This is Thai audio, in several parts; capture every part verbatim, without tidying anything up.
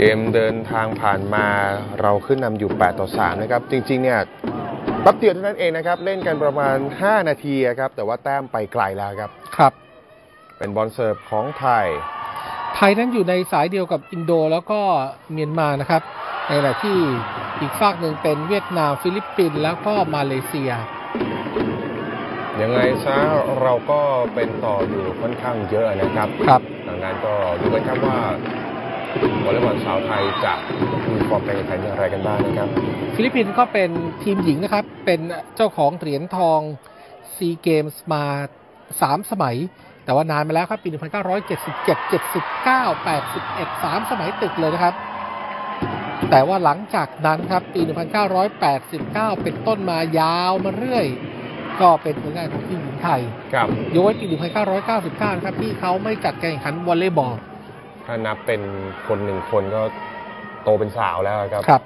กมเดินทางผ่านมาเราขึ้นนำอยู่แปดต่อสามนะครับจริงๆเนี่ยแป๊บเดียวเท่านั้นเองนะครับเล่นกันประมาณห้านาทีครับแต่ว่าแต้มไปไกลแล้วครับครับเป็นบอลเสิร์ฟของไทยไทยนั้นอยู่ในสายเดียวกับอินโดแล้วก็เมียนมานะครับในขณะที่อีกฝากหนึ่งเป็นเวียดนามฟิลิปปินส์แล้วก็มาเลเซียยังไงซะเราก็เป็นต่ออยู่ค่อนข้างเยอะนะครับครับดังนั้นก็ดูกันครับว่าวอลเลย์บอลสาวไทยจะมีฟอร์มการแข่งขันอย่างไรกันบ้างนะครับฟิลิปปินส์ก็เป็นทีมหญิงนะครับเป็นเจ้าของเหรียญทองซีเกมส์มาสามสมัยแต่ว่านานมาแล้วครับปีหนึ่งพันเก้าร้อยเจ็ดสิบเจ็ด เจ็ดสิบเก้า แปดสิบเอ็ด สามสมัยติดเลยนะครับแต่ว่าหลังจากนั้นครับปีหนึ่งพันเก้าร้อยแปดสิบเก้าเป็นต้นมายาวมาเรื่อยก็เป็นผลงานของทีมหญิงไทยครับยกเว้นปีหนึ่งพันเก้าร้อยเก้าสิบเก้านะครับที่เขาไม่จัดการแข่งขันวอลเลย์บอลถ้านับเป็นคนหนึ่งคนก็โตเป็นสาวแล้วครับครับ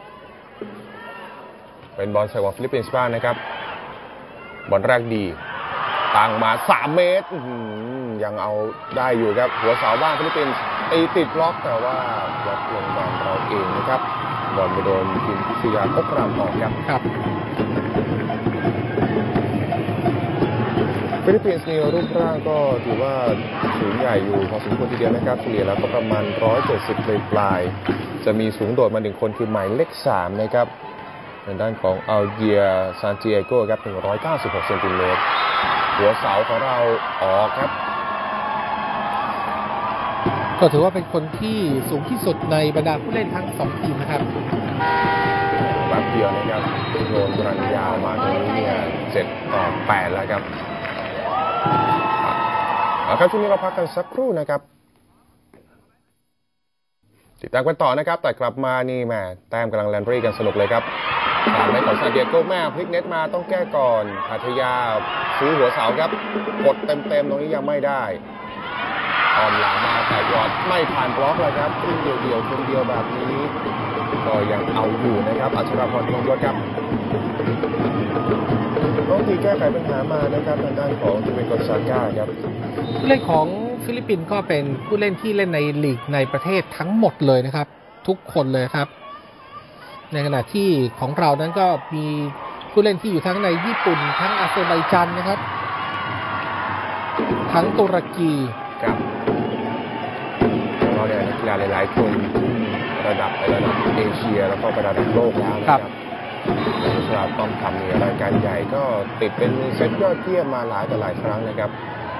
เป็นบอลเสิร์ฟของฟิลิปปินส์บ้างนะครับบอลแรกดีตั้งมาสามเมตรยังเอาได้อยู่ครับหัวเสาบ้างฟิลิปปินส์ตีติดบล็อกแต่ว่าบล็อกลงบอลเราเองนะครับบอลไปโดนทีมพิชยาพกรามออกครับครับฟิลิปปินส์นี่รูปร่างก็ถือว่าสูงใหญ่อยู่พอสมควรทีเดียวนะครับเฉลี่ยแล้วก็ประมาณหนึ่งร้อยเจ็ดสิบปลายๆจะมีสูงโดดมาหนึ่งคนคือหมายเลขสามนะครับในด้านของอัลเดียซานติเอโกครับหนึ่งร้อยเก้าสิบหกเซนติเมตรหัวเสาของเราออกครับก็ถือว่าเป็นคนที่สูงที่สุดในบรรดาผู้เล่นทั้งสองทีมนะครับแบบเดียวนะครับโดนรันยาวมาตรงนี้เนี่ยเจ็ดต่อแปดแล้วครับเอาครับช่วงนี้เราพักกันสักครู่นะครับติดตามกันต่อนะครับแต่กลับมานี่แม่แต้มกำลังแลนดรี่กันสนุกเลยครับผ่านไปของซานดิเอโกแม่พลิกเน็ตมาต้องแก้ก่อนหัทยาซื้อหัวเสาครับกดเต็มๆตรงนี้ยังไม่ได้ออมหลังมาแต่ยอดไม่ผ่านบล็อกเลยครับขึ้นเดียวๆคนเดียวแบบนี้ก็ยังเอาอยู่นะครับอัชราพรคงยศครับต้องทีแก้ไขปัญหามานะครับทางด้านของทีมกอนซาก้าครับผู้เล่นของฟิลิปปินส์ก็เป็นผู้เล่นที่เล่นในลีกในประเทศทั้งหมดเลยนะครับทุกคนเลยครับในขณะที่ของเรานั้นก็มีผู้เล่นที่อยู่ทั้งในญี่ปุ่นทั้งอาเซอร์ไบจันนะครับทั้งตุรกีครับเราเนี่ยนักกีฬาหลายๆคนระดับไประดับเอเชียแล้วก็ระดับโลกแล้วนะครับสำหรับต้องทำในรายการใหญ่ก็ติดเป็นเซตยอดเยี่ยมมาหลายต่อหลายครั้งนะครับ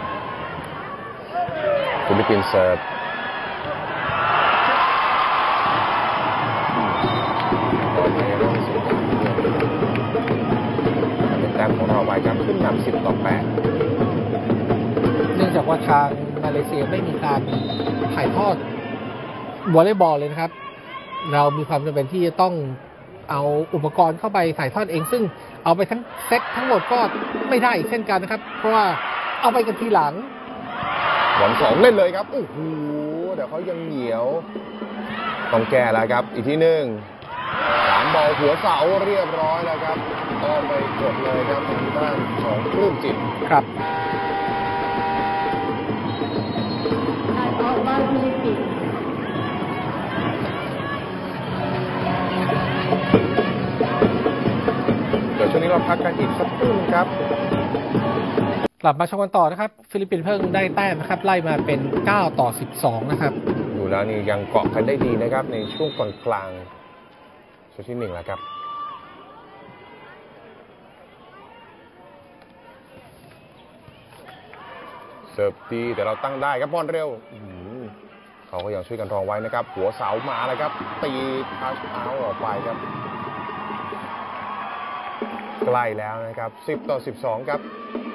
ฟิลิปปินส์เสิร์ฟบอลในร่องสุดเป็นแต้มของเราไว้ครับขึ้นนำสิบต่อแปดเนื่องจากว่าทางมาเลเซียไม่มีการถ่ายทอดวอลเลย์บอลเลยนะครับเรามีความจำเป็นที่จะต้องเอาอุปกรณ์เข้าไปถ่ายทอดเองซึ่งเอาไปทั้งเซตทั้งหมดก็ไม่ได้เช่นกันนะครับเพราะว่าเอาไปกันทีหลังบอลสองเล่นเลยครับโอ้โหเดี๋ยวเขายังเหนียวต้องแก้แล้วครับอีกทีหนึ่งสามบอลหัวเสาเรียบร้อยแล้วครับก็ไปกดเลยครับทางด้านของปลื้มจิตครับเดี๋ยวช่วงนี้เราพักกันอีกสักครู่ครับกลับมาชมกันต่อนะครับฟิลิปปินส์เพิ่งได้แต้มนะครับไล่มาเป็นเก้าต่อสิบสองนะครับดูแล้วนี่ยังเกาะกันได้ดีนะครับในช่วงกลางๆช่วงที่หนึ่งแล้วครับเสิร์ฟดีแต่เราตั้งได้ครับบอลเร็วเขาก็ยังช่วยกันรองไว้นะครับหัวเสามาเลยครับตีทัชเอาท์ออกไปครับใกล้แล้วนะครับสิบต่อสิบสองครับ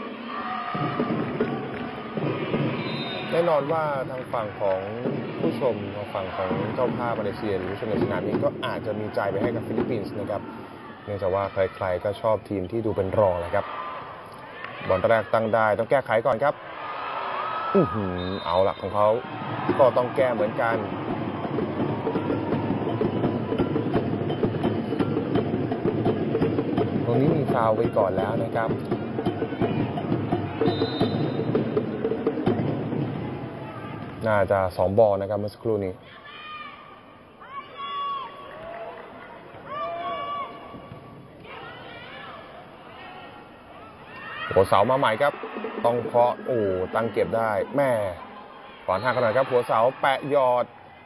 แน่นอนว่าทางฝั่งของผู้ชมทางฝั่งของเจ้าภาพมาเลเซียหรือผู้ชมในสนามนี้ก็อาจจะมีใจไปให้กับฟิลิปปินส์นะครับเนื่องจากว่าใครๆก็ชอบทีมที่ดูเป็นรองแหละครับบอลแรกตั้งได้ต้องแก้ไขก่อนครับอื้อหือเอาละของเขาก็ต้องแก้เหมือนกันตรงนี้มีฟาวล์ไปก่อนแล้วนะครับน่าจะสองบอลนะครับเมื่อสักครู่นี้คหัวเสามาใหม่ครับต้องเคาะโอ้ตั้งเก็บได้แม่ขวานห้าขนาดครับหัวเสาแปะยอด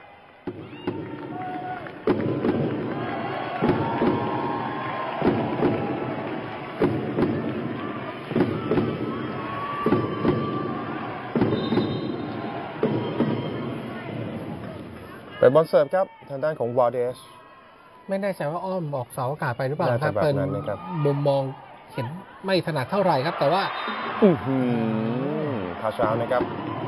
เป็นบอลเสิร์ฟครับทางด้านของวอลเดสไม่แน่ใจว่าอ้อมออกเสาอากาศไปหรือเปล่าครับแบบเป็นนั้นนะครับมุมมองเห็นไม่ถนัดเท่าไหร่ครับแต่ว่าอือหือทาชาวนะครับ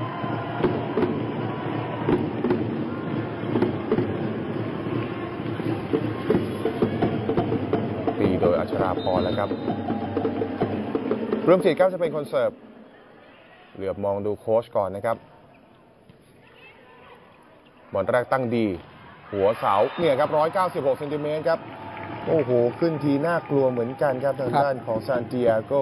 ตีโดยอัชราพรแล้วครับเริ่มฉีดครับจะเป็นคนเสิร์ฟเหลือบมองดูโค้ชก่อนนะครับบอลแรกตั้งดีหัวเสาเนี่ยครับหนึ่งร้อยเก้าสิบหกเซนติเมตรครับโอ้โหขึ้นทีน่ากลัวเหมือนกันครับทางด้านของซานติอาโก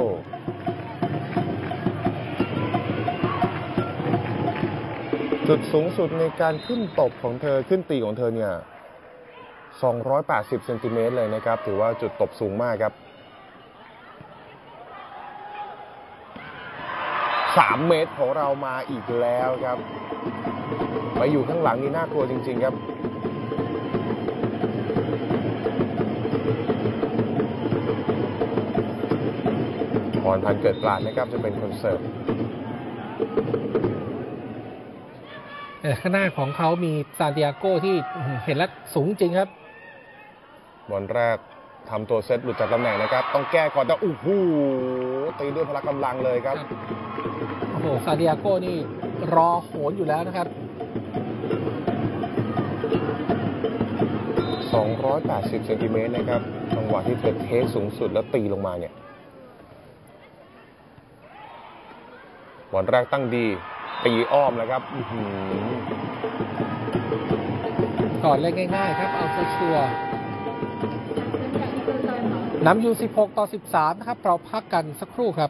จุดสูงสุดในการขึ้นตบของเธอขึ้นตีของเธอเนี่ยสองร้อยแปดสิบเซนติเมตรเลยนะครับถือว่าจุดตบสูงมากครับสามเมตรของเรามาอีกแล้วครับไปอยู่ข้างหลังนี่น่ากลัวจริงๆครับพรพันธ์เกิดปราดนะครับจะเป็นคนเสิร์ฟข้างหน้าของเขามีซานติอาโกที่เห็นแล้วสูงจริงครับบอลแรกทำตัวเซตหลุดจากตำแหน่งนะครับต้องแก้ก่อนแต่โอ้โหตีด้วยพละกำลังเลยครับโอ้โหซานติอาโกนี่รอโหนอยู่แล้วนะครับสองร้อยแปดสิบเซนติเมตรนะครับจังหวะที่เธอเทคสูงสุดแล้วตีลงมาเนี่ยบอลแรกตั้งดีตีอ้อมแล้วครับก่อนเล่นง่ายๆครับเอาชัวร์นำอยู่สิบหกต่อสิบสามนะครับเราพักกันสักครู่ครับ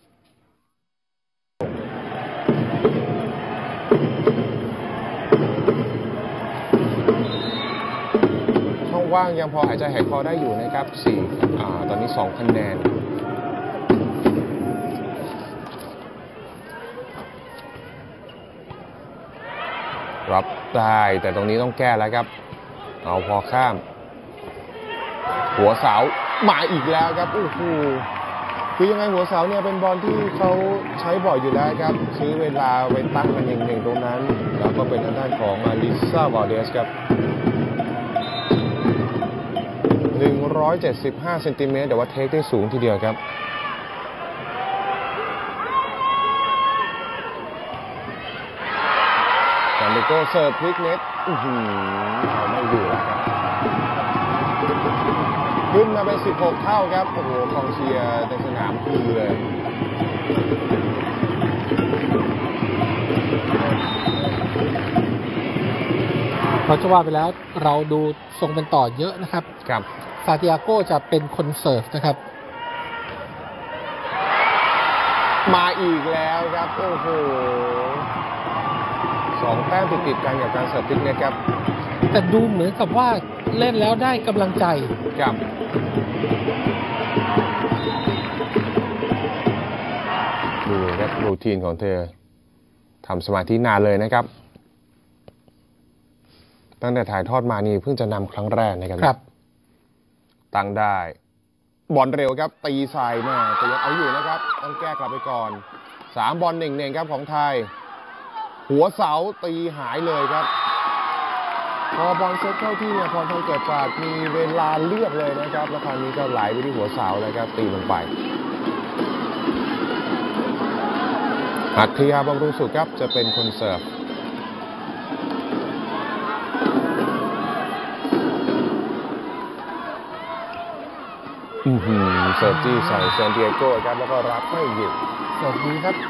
ช่องว่างยังพอหายใจหายคอได้อยู่นะครับสี่อ่าตอนนี้สองคะแนนรับได้แต่ตรงนี้ต้องแก้แล้วครับเอาพอข้ามหัวเสามาอีกแล้วครับโอ้โหคือยังไงหัวเสาเนี่ยเป็นบอลที่เขาใช้บ่อยอยู่แล้วครับซื้อเวลาไปตั้งกันเองๆตรงนั้นแล้วก็เป็นทางด้านของมาลิซ่าวาเดสครับหนึ่งร้อยเจ็ดสิบห้าเซนติเมตรแต่ว่าเทคได้สูงทีเดียวครับซานดิโกเสิร์ฟพลิกเน็ตอื้อหือเอาไม่อยู่แล้วครับขึ้นมาเป็นสิบหกเท่าครับโอ้โหกองเชียร์ในสนามคือเลยเพราะจะว่าไปแล้วเราดูทรงเป็นต่อเยอะนะครับครับซานติอาโกจะเป็นคนเสิร์ฟนะครับมาอีกแล้วครับโอ้โหสองแต้มติดๆกันกับการเสิร์ฟพลิกเน็ตครับแต่ดูเหมือนกับว่าเล่นแล้วได้กำลังใจครับดูครับรูทีนของเธอทำสมาธินานเลยนะครับตั้งแต่ถ่ายทอดมานี่เพิ่งจะนำครั้งแรกนะครับครับตั้งได้บอลเร็วครับตีใส่แม่แต่ยังเอาอยู่นะครับต้องแก้กลับไปก่อนสามบอลหนึ่งเน่งครับของไทยหัวเสาตีหายเลยครับพอบอลเซตเข้าที่เนี่ยพรพันธ์เกิดปราดมีเวลาเลือกเลยนะครับแล้วคราวนี้ก็ไหลไปที่หัวเสาเลยครับตีลงไปหัตถยาบำรุงสุขครับจะเป็นคนเสิร์ฟอือหือเสิร์ฟจี้ใส่ซานดิเอโกครับแล้วก็รับไม่อยู่สวัสดีครับ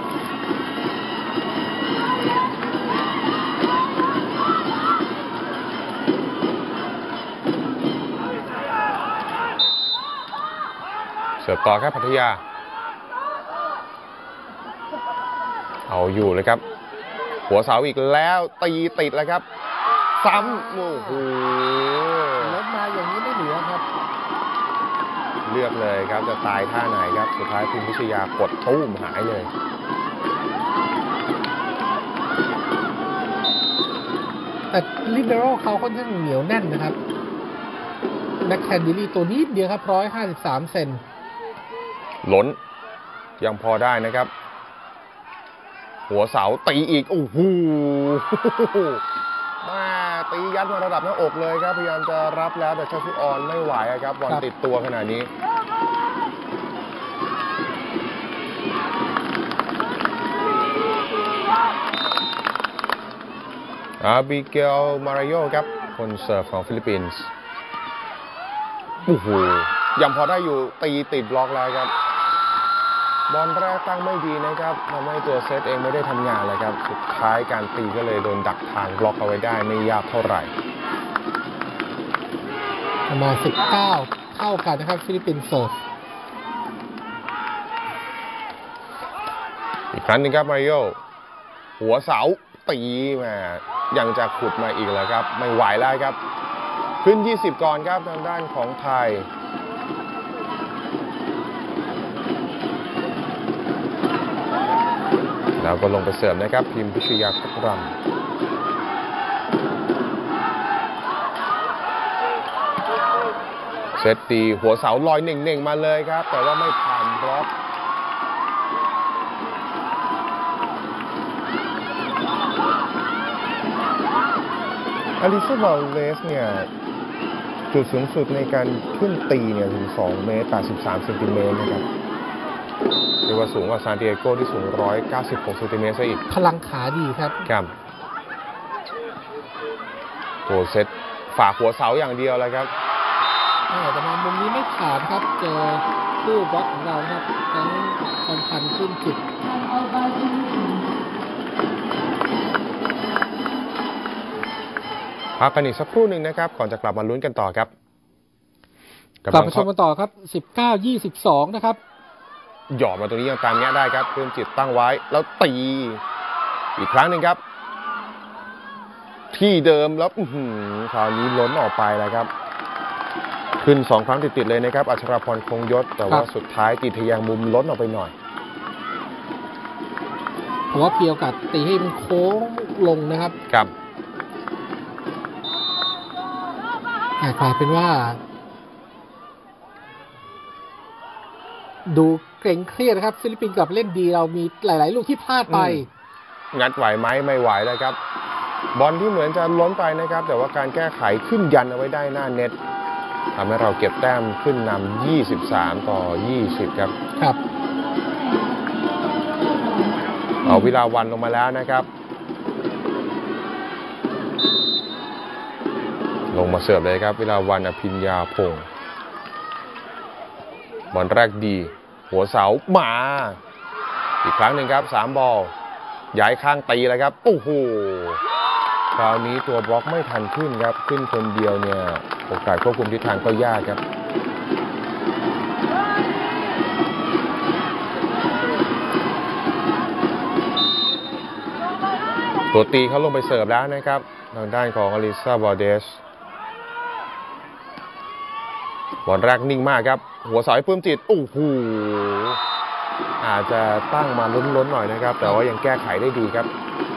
เสิร์ฟต่อครับพัทยาเอาอยู่เลยครับหัวเสาอีกแล้วตีติดแล้วครับซ้ำโอ้โหล้มมาอย่างนี้ไม่เหลือครับลเลือกเลยครับจะตายท่าไหนครับสุดท้ายพิมพิชยากดตุ้มหายเลยแต่ลิเบโร่เขาค่อนข้างเหนียวแน่นนะครับแม็กแคนดิลี่ตัวนี้เดียวครับหนึ่งร้อยห้าสิบสามเซนล้นยังพอได้นะครับหัวเสาตีอีกโอ้โหมาตียัดมาระดับหน้าอกเลยครับพยายามจะรับแล้วแต่ชาฟุออนไม่ไหวครับบอลติดตัวขนาดนี้อาบิเกลมาริโอครับคนเสิร์ฟของฟิลิปปินส์โอ้โหยังพอได้อยู่ตีติดบล็อกแล้วครับบอลแรกตั้งไม่ดีนะครับทำให้ตัวเซตเองไม่ได้ทำงานเลยครับสุดท้ายการตีก็เลยโดนดักทางบล็อกเอาไว้ได้ไม่ยากเท่าไหร่ประมาณสิบเก้าเท่ากันนะครับฟิลิปปินส์เสิร์ฟอีกครั้งนึงครับมาริโอหัวเสาตีมายังจะขุดมาอีกแล้วครับไม่ไหวแล้วครับขึ้นยี่สิบก่อนครับทางด้านของไทยแล้วก็ลงไปเสิร์ฟนะครับพิมพิชยากรัมเซตตีหัวเสาลอยเน่งๆมาเลยครับแต่ว่าไม่ผ่านบล็อกอลิซาบอลเลสเนี่ยจุดสูงสุดในการขึ้นตีเนี่ยถึงสองเมตรแปดสิบสามเซนติเมตรนะครับเรียกว่าสูงกว่าซานดิเอโกที่สูงหนึ่งร้อยเก้าสิบหกเซนติเมตรซะอีกพลังขาดีครับครับตัวเซตฝากหัวเสาอย่างเดียวเลยครับแต่มามุมนี้ไม่ขาดครับเจอคู่บล็อกของเราครับทั้งคอนพันขึ้นจุดพักกันอีกสักครู่หนึ่งนะครับก่อนจะกลับมาลุ้นกันต่อครับกลับมาชมกันต่อครับสิบเก้ายี่สิบสองนะครับหยอดมาตรงนี้ยังตามแง่ได้ครับเพิ่มจิตตั้งไว้แล้วตีอีกครั้งหนึ่งครับที่เดิมแล้วคราวนี้ล้นออกไปแล้วครับขึ้นสองครั้งติดๆเลยนะครับอัชราพรคงยศแต่ว่าสุดท้ายตีทะยางมุมล้นออกไปหน่อยเพราะว่าเพียวกัดตีให้มันโค้งลงนะครับครับกลายเป็นว่าดูเกรงเครียดนะครับฟิลิปปินส์กับเล่นดีเรามีหลายๆลูกที่พลาดไปงัดไหวไหมไม่ไหวแล้วครับบอลที่เหมือนจะล้นไปนะครับแต่ว่าการแก้ไขขึ้นยันเอาไว้ได้หน้าเน็ตทำให้เราเก็บแต้มขึ้นนำยี่สิบสามต่อยี่สิบครับครับเอาวิลาวันลงมาแล้วนะครับลงมาเสิร์ฟเลยครับวิลาวันอภิญญาพงศ์บอลแรกดีหัวเสามาอีกครั้งหนึ่งครับสามบอลย้ายข้างตีเลยครับโอ้โหคราวนี้ตัวบล็อกไม่ทันขึ้นครับขึ้นคนเดียวเนี่ยโอกาสควบคุมทิศทางก็ยากครับตัวตีเขาลงไปเสิร์ฟแล้วนะครับทางด้านของอลิซาบอเดสบอลแรกนิ่งมากครับหัวเสาให้ปื้มจิตโอ้โหอาจจะตั้งมาล้นๆหน่อยนะครับแต่ว่ายังแก้ไขได้ดีครับ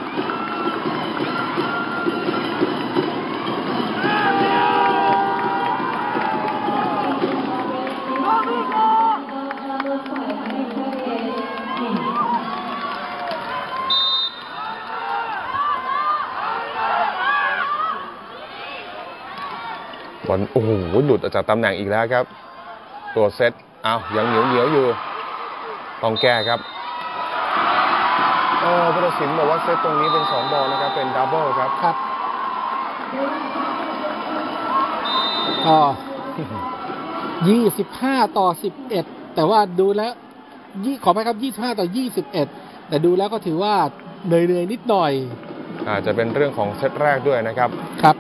บอลโอ้โหหลุดออกจากตำแหน่งอีกแล้วครับตัวเซตอ้าวยังเหนียวเหนียวอยู่ต้องแก้ครับเออผู้ตัดสินบอกว่าเซตตรงนี้เป็นสองบอลนะครับเป็นดับเบิลครับครับก็ยี่สิบห้าต่อสิบเอ็ดแต่ว่าดูแล้วยี่ขอไหมครับยี่สิบห้าต่อยี่สิบเอ็ดแต่ดูแล้วก็ถือว่าเหนื่อยๆนิดหน่อยอาจจะเป็นเรื่องของเซตแรกด้วยนะครับครับ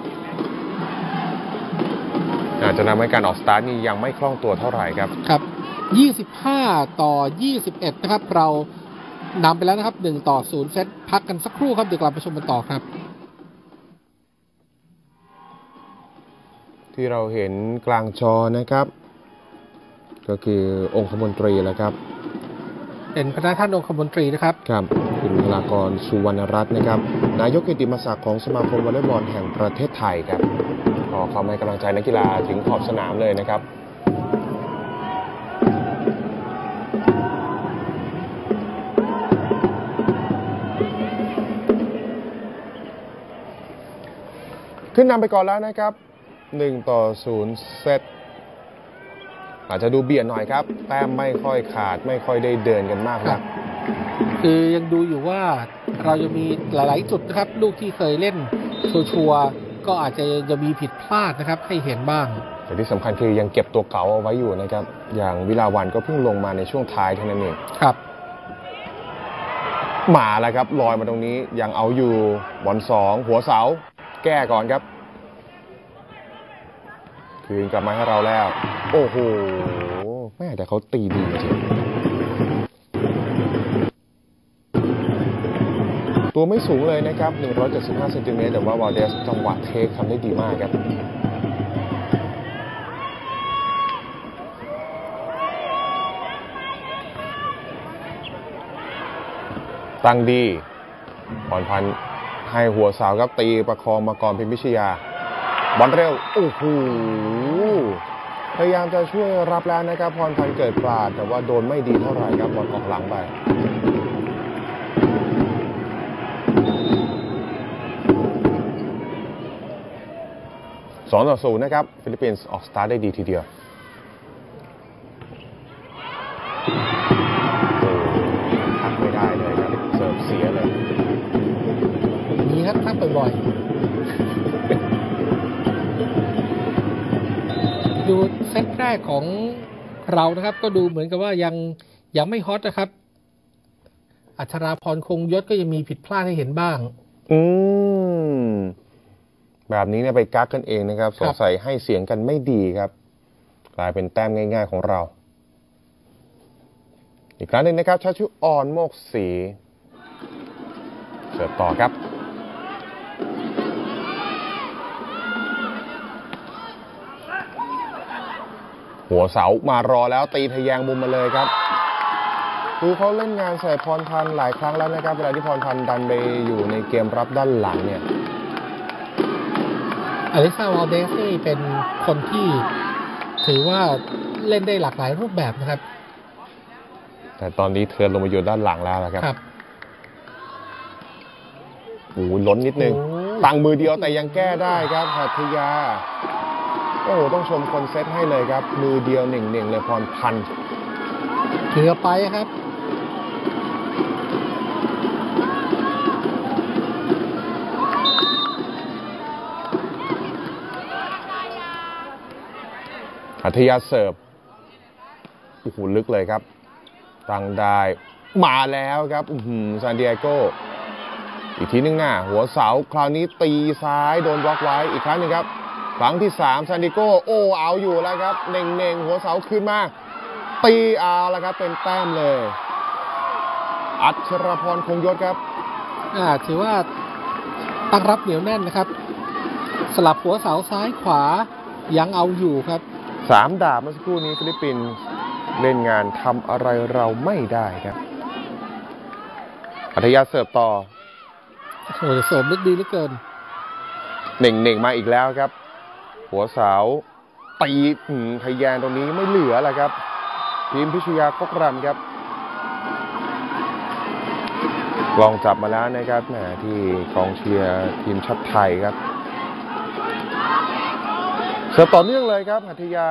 อาจจะทำให้การออกสตาร์ทนี่ยังไม่คล่องตัวเท่าไหร่ครับครับยี่สิบห้าต่อยี่สิบเอ็ดนะครับเรานำไปแล้วนะครับหนึ่งต่อศูนย์เซตพักกันสักครู่ครับเดี๋ยวกลับมาชมกันต่อครับที่เราเห็นกลางจอนะครับก็คือองคมนตรีแล้วครับเป็นพระท่านองคมนตรีนะครับครับคุณพลากรสุวรรณรัตน์นะครับนายกกิตติมศักดิ์ของสมาคมวอลเลย์บอลแห่งประเทศไทยครับขอความให้กำลังใจนักกีฬาถึงขอบสนามเลยนะครับขึ้นนำไปก่อนแล้วนะครับหนึ่งต่อศูนย์เซตอาจจะดูเบียดหน่อยครับแต้มไม่ค่อยขาดไม่ค่อยได้เดินกันมากนักคือยังดูอยู่ว่าเราจะมีหลายๆจุดนะครับลูกที่เคยเล่นชัวร์ๆก็อาจจะจะมีผิดพลาดนะครับให้เห็นบ้างแต่ที่สำคัญคือยังเก็บตัวเก่าเอาไว้อยู่นะครับอย่างวิลาวันก็เพิ่งลงมาในช่วงท้ายเท่านั้นเองครับมาแล้วครับลอยมาตรงนี้ยังเอาอยู่บอลสองหัวเสาแก้ก่อนครับคืนกลับมาให้เราแล้วโอ้โหแม่แต่เขาตีดีจริงตัวไม่สูงเลยนะครับหนึ่งร้อยเจ็ดสิบห้าเซนติเมตรแต่ว่าวาลเดสจังหวะเทคทำได้ดีมากครับตั้งดีพรพันธ์ให้หัวเสาครับตีประคองมาก่อนพิมพิชยาบอลเร็วโอ้โหพยายามจะช่วยรับแล้วนะครับพรพันธ์เกิดปราดแต่ว่าโดนไม่ดีเท่าไหร่ครับบอลออกหลังไปสองต่อศูนย์นะครับฟิลิปปินส์ออกสตาร์ทได้ดีทีเดียวทักไม่ได้เลยครับเสิร์ฟเสียเลยนี่ครับทักบ่อยๆดูเซตแรกของเรานะครับก็ดูเหมือนกับว่ายังยังไม่ฮอตนะครับอัชราพรคงยศก็ยังมีผิดพลาดให้เห็นบ้างอืมแบบนี้เนี่ยไปกักกันเองนะครับสงสัยให้เสียงกันไม่ดีครับกลายเป็นแต้มง่ายๆของเราอีกครั้งหนึ่งนะครับชาชุออนโมกศรีเสิร์ฟต่อครับหัวเสามารอแล้วตีทะแยงมุมมาเลยครับดูเขาเล่นงานใส่พรพันธ์หลายครั้งแล้วนะครับเวลาที่พรพันธ์ดันไปอยู่ในเกมรับด้านหลังเนี่ยอลิซาวาลเดสนี่เป็นคนที่ถือว่าเล่นได้หลากหลายรูปแบบนะครับแต่ตอนนี้เธอลงมาอยู่ด้านหลังแล้วนะครับโอ้ล้นนิดนึงตั้งมือเดียวแต่ยังแก้ได้ครับหัตถยาโอ้ต้องชมคนเซตให้เลยครับมือเดียวหนึ่งหนึ่งเลยพรพันธ์เกือบไปครับหัตถยาเสิร์ฟโอ้โหลึกเลยครับตั้งได้มาแล้วครับอืมซานดิเอโกอีกทีนึงหน้าหัวเสาคราวนี้ตีซ้ายโดนบล็อกไว้อีกครั้งนึงครับครั้งที่สามซานดิโกโอ้เอาอยู่แล้วครับเน่งเน่งหัวเสาขึ้นมาตีเอาแล้วครับเป็นแต้มเลยอัชรพรคงยศครับอ่าถือว่าตั้งรับเหนียวแน่นนะครับสลับหัวเสาซ้ายขวายังเอาอยู่ครับสามดาบเมื่อสักครู่นี้ฟิลิปปินส์เล่นงานทำอะไรเราไม่ได้ครับหัตถยาเสิร์ฟต่อโอ้เสิร์ฟลึกดีเหลือเกินเน่งเน่งมาอีกแล้วครับหัวเสาตีทะแยงตรงนี้ไม่เหลือแล้วครับทีมพิชยากกรำครับลองจับมาแล้วนะครับแหมที่กองเชียร์ทีมชาติไทยครับเสิร์ฟต่อเนื่องเลยครับหัตถยา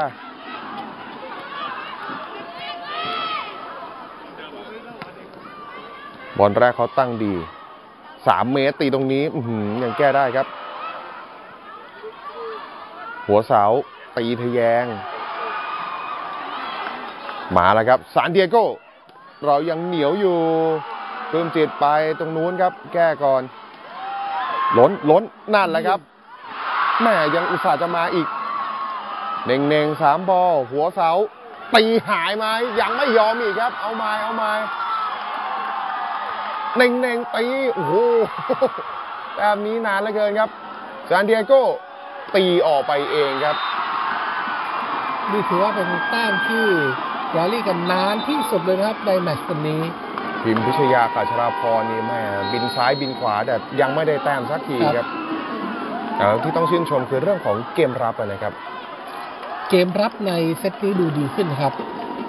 บอลแรกเขาตั้งดีสามเมตรตีตรงนี้ยังแก้ได้ครับหัวเสาตีทะแยงมาแล้วครับซานดิเอโกเรายังเหนียวอยู่ปลื้มจิตไปตรงนู้นครับแก้ก่อนล้นล้นนั่นแหละครับแม่ยังอุตส่าห์จะมาอีกเน่งเน่งสามบอลหัวเสาตีหายไหมยังไม่ยอมอีกครับเอาไม้เอาไม้เน่งเน่งตีโอ้โหแบบนี้นานเหลือเกินครับซานดิเอโกตีออกไปเองครับนี่ถือว่าเป็นแต้มที่แรลลี่กันนานที่สุดเลยนะครับในแมตช์วันนี้พิมพิชยากัชราพรนี่แม่บินซ้ายบินขวาแต่ยังไม่ได้แต้มสักทีครับแต่ที่ต้องชื่นชมคือเรื่องของเกมรับนะครับเกมรับในเซตนี้ดูดีขึ้นครับ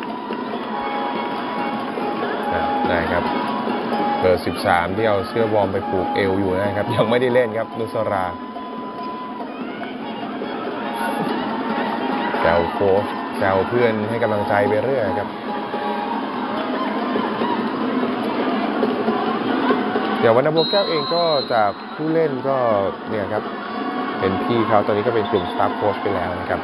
ได้ครับเบอร์สิบสามที่เอาเสื้อวอร์มไปผูกเอวอยู่นะครับยังไม่ได้เล่นครับนุสราแซวโค้ชแซวเพื่อนให้กำลังใจไปเรื่อยครับเดี๋ยววรรณบัวแก้วเองก็จากผู้เล่นก็เนี่ยครับเป็นพี่เขาตอนนี้ก็เป็นกลุ่มสตาฟโค้ชไปแล้วนะครับ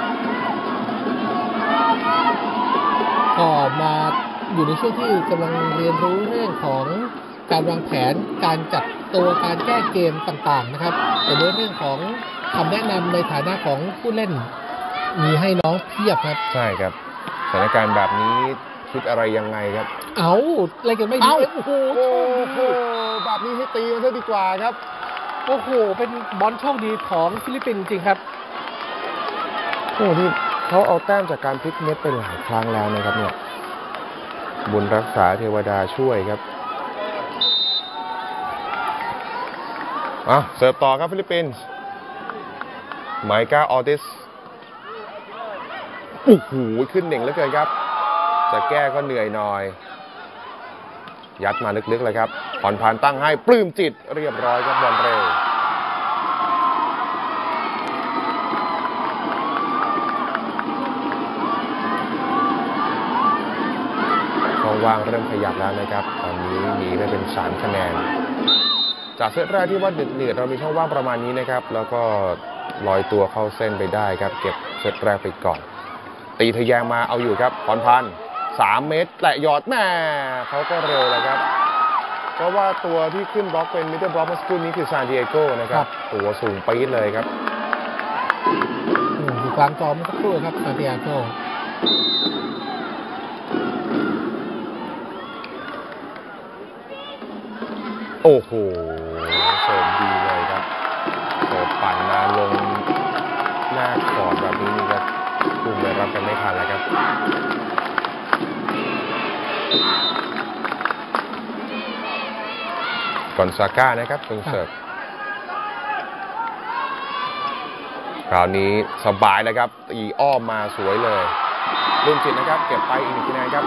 ก็มาอยู่ในช่วงที่กำลังเรียนรู้เรื่องของการวางแผนการจัดตัวการแก้เกมต่างๆนะครับแต่ในเรื่องของคำแนะนำในฐานะของผู้เล่นมีให้น้องเพียบครับใช่ครับสถานการณ์แบบนี้คิดอะไรยังไงครับเอาอะไรกันไม่ดีโอ้โหแบบนี้ให้ตีมันซะดีกว่าครับโอ้โหเป็นบอลโชคดีของฟิลิปปินส์จริงครับโอ้ที่เขาเอาแต้มจากการพลิกเน็ตไปหลายครั้งแล้วนะครับเนี่ยบุญรักษาเทวดาช่วยครับอ่ะเสิร์ฟต่อครับฟิลิปปินส์ไมก้าออติสโอ้โหขึ้นเด่งเหลือเกินครับจะแก้ก็เหนื่อยหน่อยยัดมาลึกๆเลยครับผ่อนผ่านตั้งให้ปลื้มจิตเรียบร้อยครับบอลเร็วช่องว่างเริ่มขยับแล้วนะครับตอนนี้หนีไปเป็นสามคะแนนจากเซตแรกที่ว่าเดือดๆเรามีช่องว่างประมาณนี้นะครับแล้วก็ลอยตัวเข้าเส้นไปได้ครับเก็บเซตแรกไปก่อนตีทะแยงมาเอาอยู่ครับผ่อนพันสามเมตรแตะยอดแม่เขาก็เร็วเลยครับเพราะว่าตัวที่ขึ้นบล็อกเป็นมิดเดิลบล็อกเมื่อสักครู่นี้คือซานดิเอโกนะครับตัวสูงปี๊ดเลยครับอยู่กลางจอเมื่อสักครู่ครับซานดิเอโกโอ้โหเสิร์ฟดีเลยครับเสิร์ฟปั่นมาลงหน้าขอดแบบนี้นี่ครับคุมไปรับกันไม่ทันแล้วครับกอนซาก้านะครับเป็นเสิร์ฟคราวนี้สบายแล้วครับตีอ้อมมาสวยเลยรุ่นจิตนะครับเก็บไปอีกหนึ่งคะแนนครับ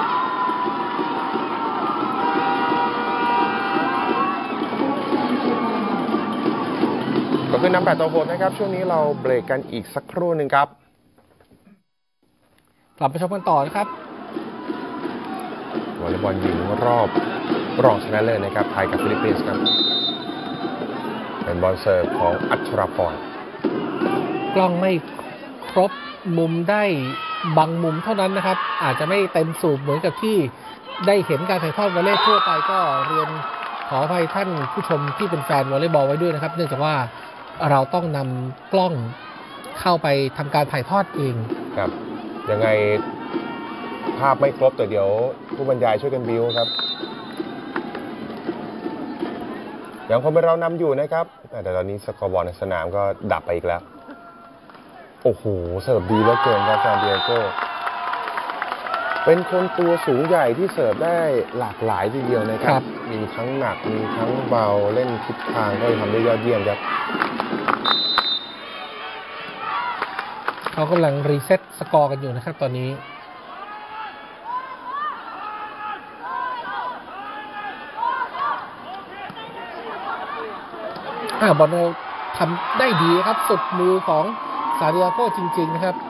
ก็คือนำแปดต่อหกนะครับช่วงนี้เราเบรกกันอีกสักครู่หนึ่งครับกลับไปชมกันต่อนะครับวอลเลย์บอลหญิงรอบรองชนะเลิศนะครับไทยกับฟิลิปปินส์ครับเป็นบอลเสิร์ฟของอัชราพรกล้องไม่ครบมุมได้บางมุมเท่านั้นนะครับอาจจะไม่เต็มสูบเหมือนกับที่ได้เห็นการถ่ายทอดวอลเลย์ทั่วไปก็เรียนขออภัยท่านผู้ชมที่เป็นแฟนวอลเลย์บอลไว้ด้วยนะครับเนื่องจากว่าเราต้องนำกล้องเข้าไปทำการถ่ายทอดเองครับยังไงภาพไม่ครบแต่เดี๋ยวผู้บรรยายช่วยกันบิวครับยังคงเป็นเรานำอยู่นะครับแต่ตอนนี้สกอร์บอร์ดในสนามก็ดับไปอีกแล้วโอ้โหเสิร์ฟดีเหลือเกินครับซานดิเอโกเป็นคนตัวสูงใหญ่ที่เสิร์ฟได้หลากหลายทีเดียวนะครับมีทั้งหนักมีทั้งเบาเล่นทิศทางก็ทำได้ยอดเยี่ยมครับเขากำลังรีเซ็ตสกอร์กันอยู่นะครับตอนนี้อ่าบอลทำได้ดีครับสุดมือของซาดิอาโกจริงๆนะครับ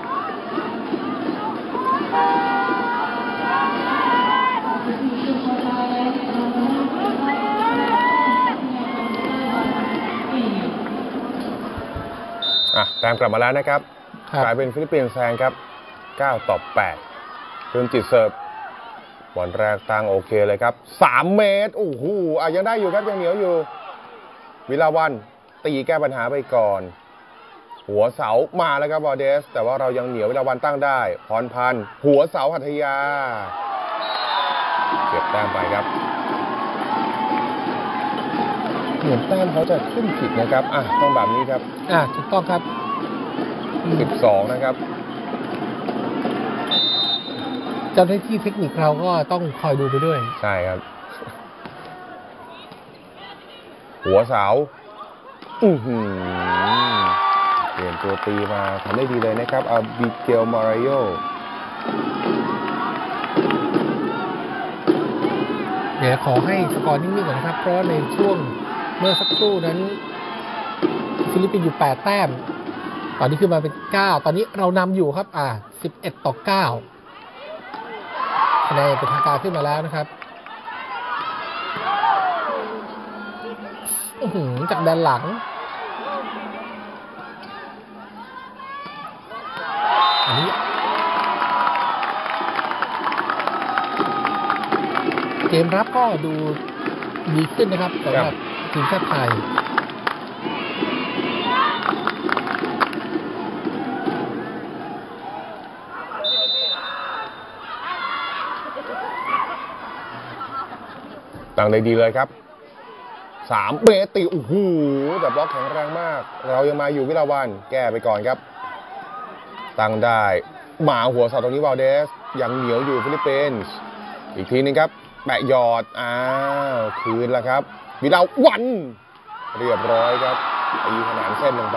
อ่ะแต้มกลับมาแล้วนะครับกลายเป็นฟิลิปปินส์แซงครับเก้าต่อแปดรุ่นจิตเสิร์ฟบอลแรกตั้งโอเคเลยครับสามเมตรโอ้โหอ่ะยังได้อยู่ครับยังเหนียวอยู่วิลาวันตีแก้ปัญหาไปก่อนหัวเสามาแล้วครับบอเดสแต่ว่าเรายังเหนียววิลาวันตั้งได้พรพันธ์หัวเสาหัตถยาเก็บแต้มไปครับเหมือนแต้มเขาจะขึ้นผิดนะครับอ่ะต้องแบบนี้ครับอ่ะถูกต้องครับสิบสองนะครับเจ้าหน้าที่เทคนิคเราก็ต้องคอยดูไปด้วยใช่ครับหัวเสาอือหือเปลี่ยนตัวตีมาทำได้ดีเลยนะครับอาบิเกลมาริโอเดี๋ยวขอให้สกอร์นิ่งๆก่อนนะครับเพราะในช่วงเมื่อสักครู่นั้นฟิลิปปินส์อยู่แปดแต้มตอนนี้ขึ้นมาเป็นเก้าตอนนี้เรานำอยู่ครับอ่าสิบเอ็ดต่อเก้าคะแนนเป็นทางการขึ้นมาแล้วนะครับอื้อหือจากด้านหลังอันนี้เกมรับก็ดูดีขึ้นนะครับสำหรับทีมชาติไทยตั้งได้ดีเลยครับสามเบติโอ้โหแต่บล็อกแข็งแรงมากเรายังมาอยู่วิลาวันแก้ไปก่อนครับตั้งได้หมาหัวเสาตรงนี้วาลเดสยังเหนียวอยู่ฟิลิปปินส์อีกทีนึงครับแปะหยอดอ้าวคืนแล้วครับวิลาวันเรียบร้อยครับตีขนานเส้นลงไป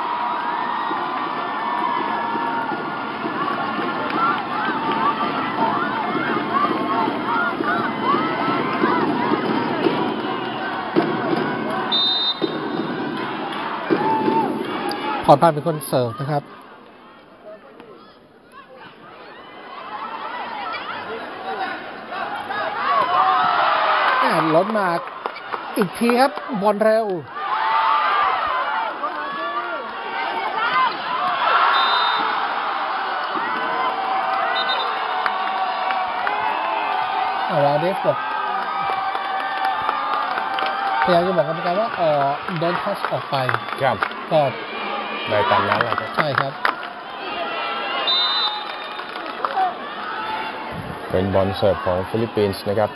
พรพันธ์เป็นคนเสิร์ฟนะครับล้นมาอีกทีครับบอลเร็วเราได้บอกพยายามจะบอกกรรมการว่าเออโดนทัชออกไปครับก็ได้ตามนั้นแหละครับใช่ครับเป็นบอลเสิร์ฟของฟิลิปปินส์นะครับ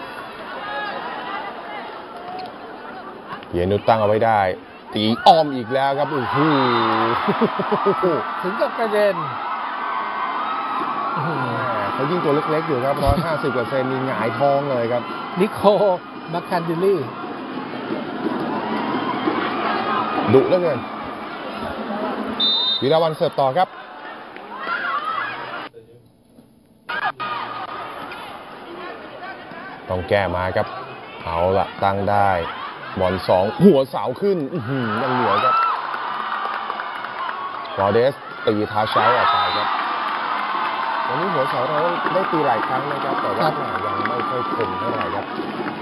เยนุตั้งเอาไว้ได้ตีอ้อมอีกแล้วครับโอ้โหถึงกับกระเด็นเขายิงตัวเล็กๆอยู่ครับร้อยห้าสิบเปอร์เซ็นต์มีหงายท้องเลยครับนิโคมาคันดิลี่ดุเหลือเกินวิลาวันเสิร์ฟต่อครับต้องแก้มาครับเอาละตั้งได้บอลสองหัวเสาขึ้นยังเหลือครับวาลเดสตีเท้าเช้าออกไปครับวันนี้หัวเสาเราได้ตีหลายครั้งนะครับแต่ว่ายังไม่ค่อยคมเท่าไหร่ครับ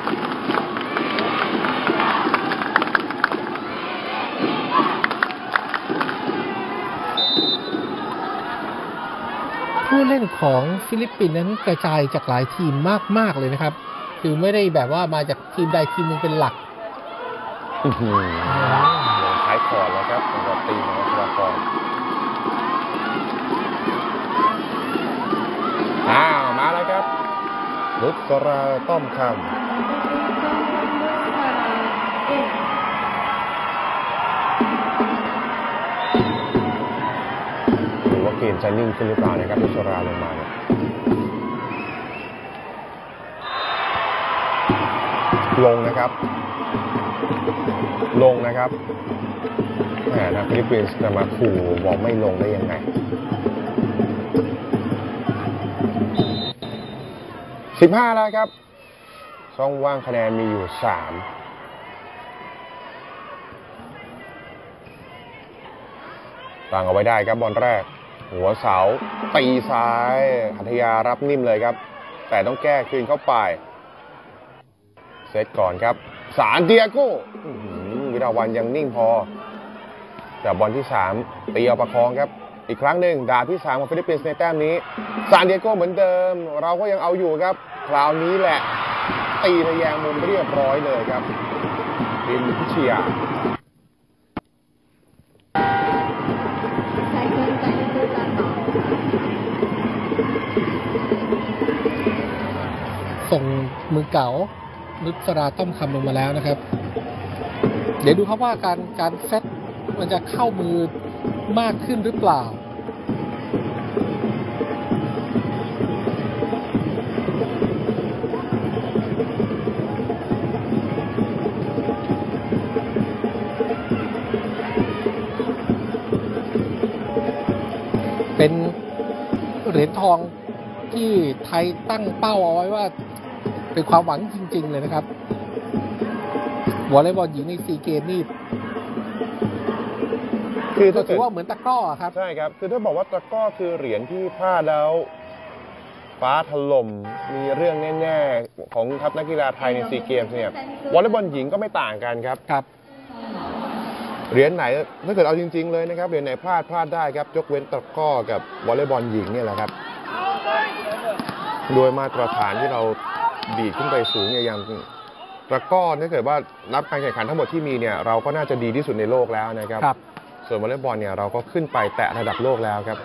ผู้เล่นของฟิลิปปินส์นั้นกระจายจากหลายทีมมากๆเลยนะครับคือไม่ได้แบบว่ามาจากทีมใดทีมนึงเป็นหลักลงท้ายคอร์ดแล้วครับสำหรับตีของวัชรพรอ้าวมาแล้วครับนุชราต้อมคำหรือว่าเกมจะนิ่งขึ้นหรือเปล่านะครับนุชราลงมาเนี่ยลงนะครับลงนะครับแหมนะฟิลิปปินส์จะมาขู่บอกไม่ลงได้ยังไงสิบห้าแล้วครับช่องว่างคะแนนมีอยู่สามตั้งเอาไว้ได้ครับบอลแรกหัวเสาตีซ้ายหัทยารับนิ่มเลยครับแต่ต้องแก้คืนเข้าไปเซตก่อนครับซานดิเอโก้วิลาวันยังนิ่งพอแต่บอลที่สามตีเอาประคองครับอีกครั้งหนึ่งดาบที่สามของฟิลิปปินส์ในแต้มนี้ซานดิเอโก้เหมือนเดิมเราก็ยังเอาอยู่ครับคราวนี้แหละตีทะแยงมุมเรียบร้อยเลยครับดินพิชยาส่งมือเก๋านุชราต้อมคำลงมาแล้วนะครับเดี๋ยวดูครับว่าการการเซตมันจะเข้ามือมากขึ้นหรือเปล่าเหรียญทองที่ไทยตั้งเป้าเอาไว้ว่าเป็นความหวังจริงๆเลยนะครับวอลเลย์บอลหญิงในซีเกมนี่คือถ้าถือว่าเหมือนตะกร้อครับใช่ครับคือถ้าบอกว่าตะกร้อคือเหรียญที่พลาดแล้วฟ้าถล่มมีเรื่องแน่ๆของทัพนักกีฬาไทยในซีเกมส์เนี่ยวอลเลย์บอลหญิงก็ไม่ต่างกันครับครับเหรียญไหนถ้าเกิดเอาจริงๆเลยนะครับเหรียญไหนพลาดพลาดได้ครับยกเว้นตะกร้อกับวอลเลย์บอลหญิงเนี่ยแหละครับโดยมาตรฐานที่เราดีดขึ้นไปสูงเนี่ยอย่างตะกร้อถ้าเกิดว่านับการแข่งขันทั้งหมดที่มีเนี่ยเราก็น่าจะดีที่สุดในโลกแล้วนะครับส่วนวอลเลย์บอลเนี่ยเราก็ขึ้นไปแตะระดับโลกแล้วครับ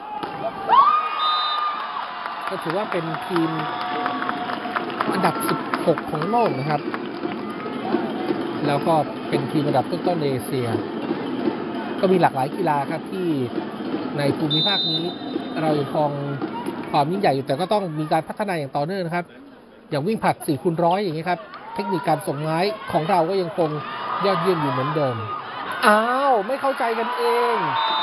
ก็ถือว่าเป็นทีมอันดับสิบหกของโลกนะครับแล้วก็เป็นทีมอันดับต้นๆในเอเชียก็มีหลากหลายกีฬาครับที่ในภูมิภาคนี้เรายังครองความยิ่งใหญ่อยู่แต่ก็ต้องมีการพัฒนาอย่างต่อเนื่องนะครับอย่างวิ่งผลัดสี่คูณร้อยอย่างนี้ครับเทคนิคการส่งไม้ของเราก็ยังคงยอดเยี่ยมอยู่เหมือนเดิมอ้าวไม่เข้าใจกันเอง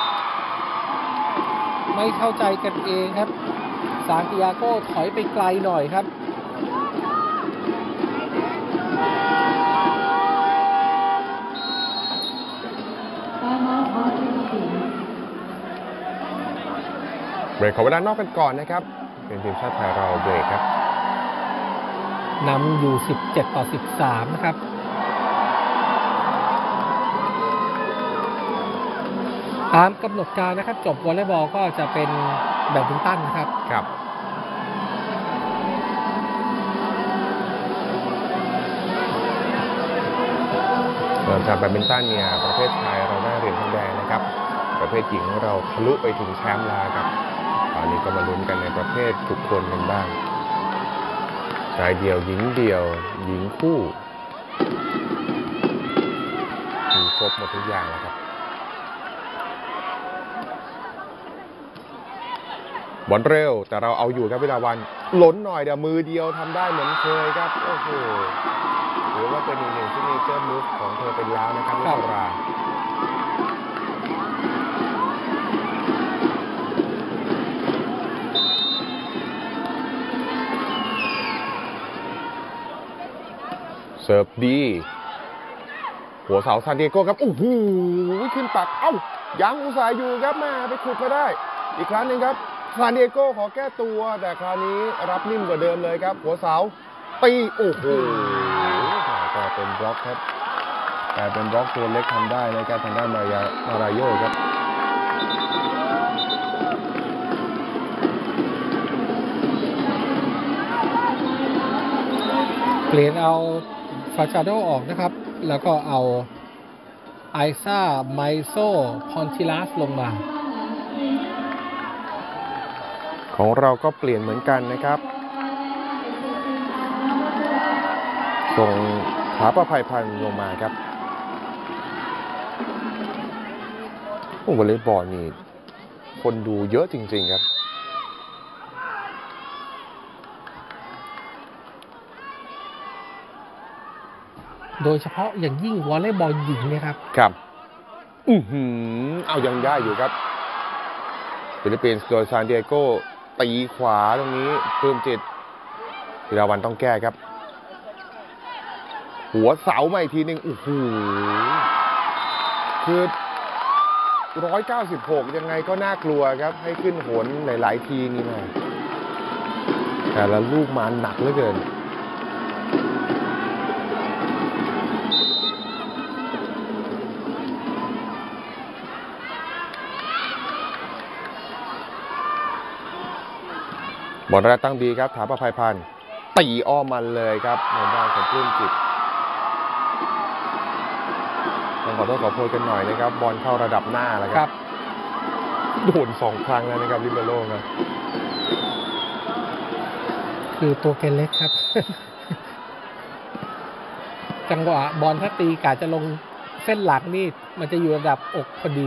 ไม่เข้าใจกันเองครับซานติอาโกถอยไปไกลหน่อยครับเบรกขอเวลานอกกันก่อนนะครับเป็นทีมชาติไทยเราเบรกครับนำอยู่สิบเจ็ดต่อสิบสามนะครับตามกำหนดการนะครับจบวอลเลย์บอลก็จะเป็นแบดมินตันนะครับครับเริ่มจากแบดมินตันเนี่ยประเภทชายเราได้เหรียญทองแดงนะครับประเภทหญิงเราทะลุไปถึงแชมป์แล้วครับตอนนี้ก็มาลุ้นกันในประเภททุกคนกันบ้างชายเดี่ยวหญิงเดี่ยวหญิงคู่มีครบหมดทุกอย่างแล้วครับบอลเร็วแต่เราเอาอยู่ครับวิลาวันล้นหน่อยเดี๋ยวมือเดียวทำได้เหมือนเคยครับโอ้โหถือว่าเป็นอีกหนึ่งที่มีเจ้ามูฟของเธอเป็นแล้วนะครับนิชราเสิร์ฟดีหัวเสาซานดิเอโกครับโอ้โหขึ้นปักเอ้ายังอุตส่าห์อยู่ครับแม่ไปขุดมาได้อีกครั้งหนึ่งครับซานดิเอโกขอแก้ตัวแต่คราวนี้รับนิ่มกว่าเดิมเลยครับหัวเสาตีโอ้โหกลายเป็นบล็อกครับกลายเป็นบล็อกตัวเล็กทำได้นะครับทางด้านมารายามารายโยครับเปลี่ยนเอาฟาชาโดออกนะครับแล้วก็เอาไอซ่าไมโซพอนทิลัสลงมาของเราก็เปลี่ยนเหมือนกันนะครับส่งถาประภัยพันธ์ลงมาครับโอ้วอลเลย์บอลนี่คนดูเยอะจริงๆครับโดยเฉพาะอย่างยิ่งวอลเลย์บอลหญิงนะครับครับอือหือเอายังได้อยู่ครับฟิลิปปินส์โดยซานดิเอโกตีขวาตรงนี้ปลื้มจิตวิลาวันต้องแก้ครับหัวเสามาอีกทีหนึ่งโอ้โหคือหนึ่งร้อยเก้าสิบหกยังไงก็น่ากลัวครับให้ขึ้นโหนหลายๆทีนี่มาแต่ละลูกมาหนักเหลือเกินบอลแรกตั้งดีครับถาประภัยพันธ์ตีอ้อมมันเลยครับในด้านของปลื้มจิตต้องขอโทษขอโพยกันหน่อยนะครับบอลเข้าระดับหน้าแล้วครับโดนสองครั้งแล้วนะครับลิเบโร่ครับคือตัวแกเล็กครับ จังหวะบอลถ้าตีกาจะลงเส้นหลักนี่มันจะอยู่ระดับอกพอดี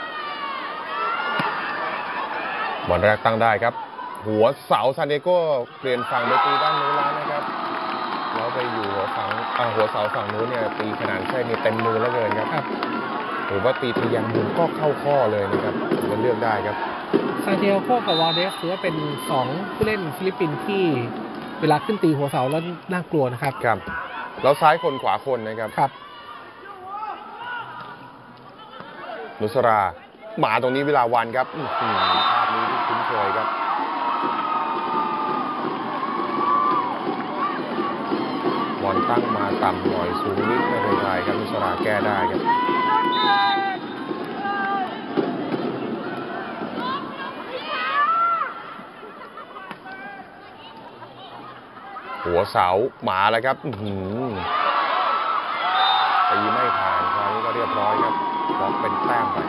บอลแรกตั้งได้ครับหัวเสาซานดิเอโกเปลี่ยนฝั่งไปตีด้านนู้นแล้วนะครับแล้วไปอยู่หัวฝั่งหัวเสาฝั่งนู้นเนี่ยตีขนาดแค่นี้เต็มมือแล้วเกินครับหรือว่าตีทะยานมุมก็เข้าข้อเลยนะครับมันเลือกได้ครับซานเตียโกกับวาเดสถือว่าเป็นสองผู้เล่นฟิลิปปินส์ที่เวลาขึ้นตีหัวเสาแล้วน่ากลัวนะครับครับแล้วซ้ายคนขวาคนนะครับครับนุสราหมาตรงนี้เวลาวันครับภาพนี้ที่คุ้นเคยครับบอลตั้งมาต่ำหน่อยสูงนิดไม่เป็นไรครับนุสราแก้ได้ครับหัวเสาหมาแล้วครับตีไม่ผ่านคราวนี้ก็เรียบร้อยครับบอลเป็นแต้มไป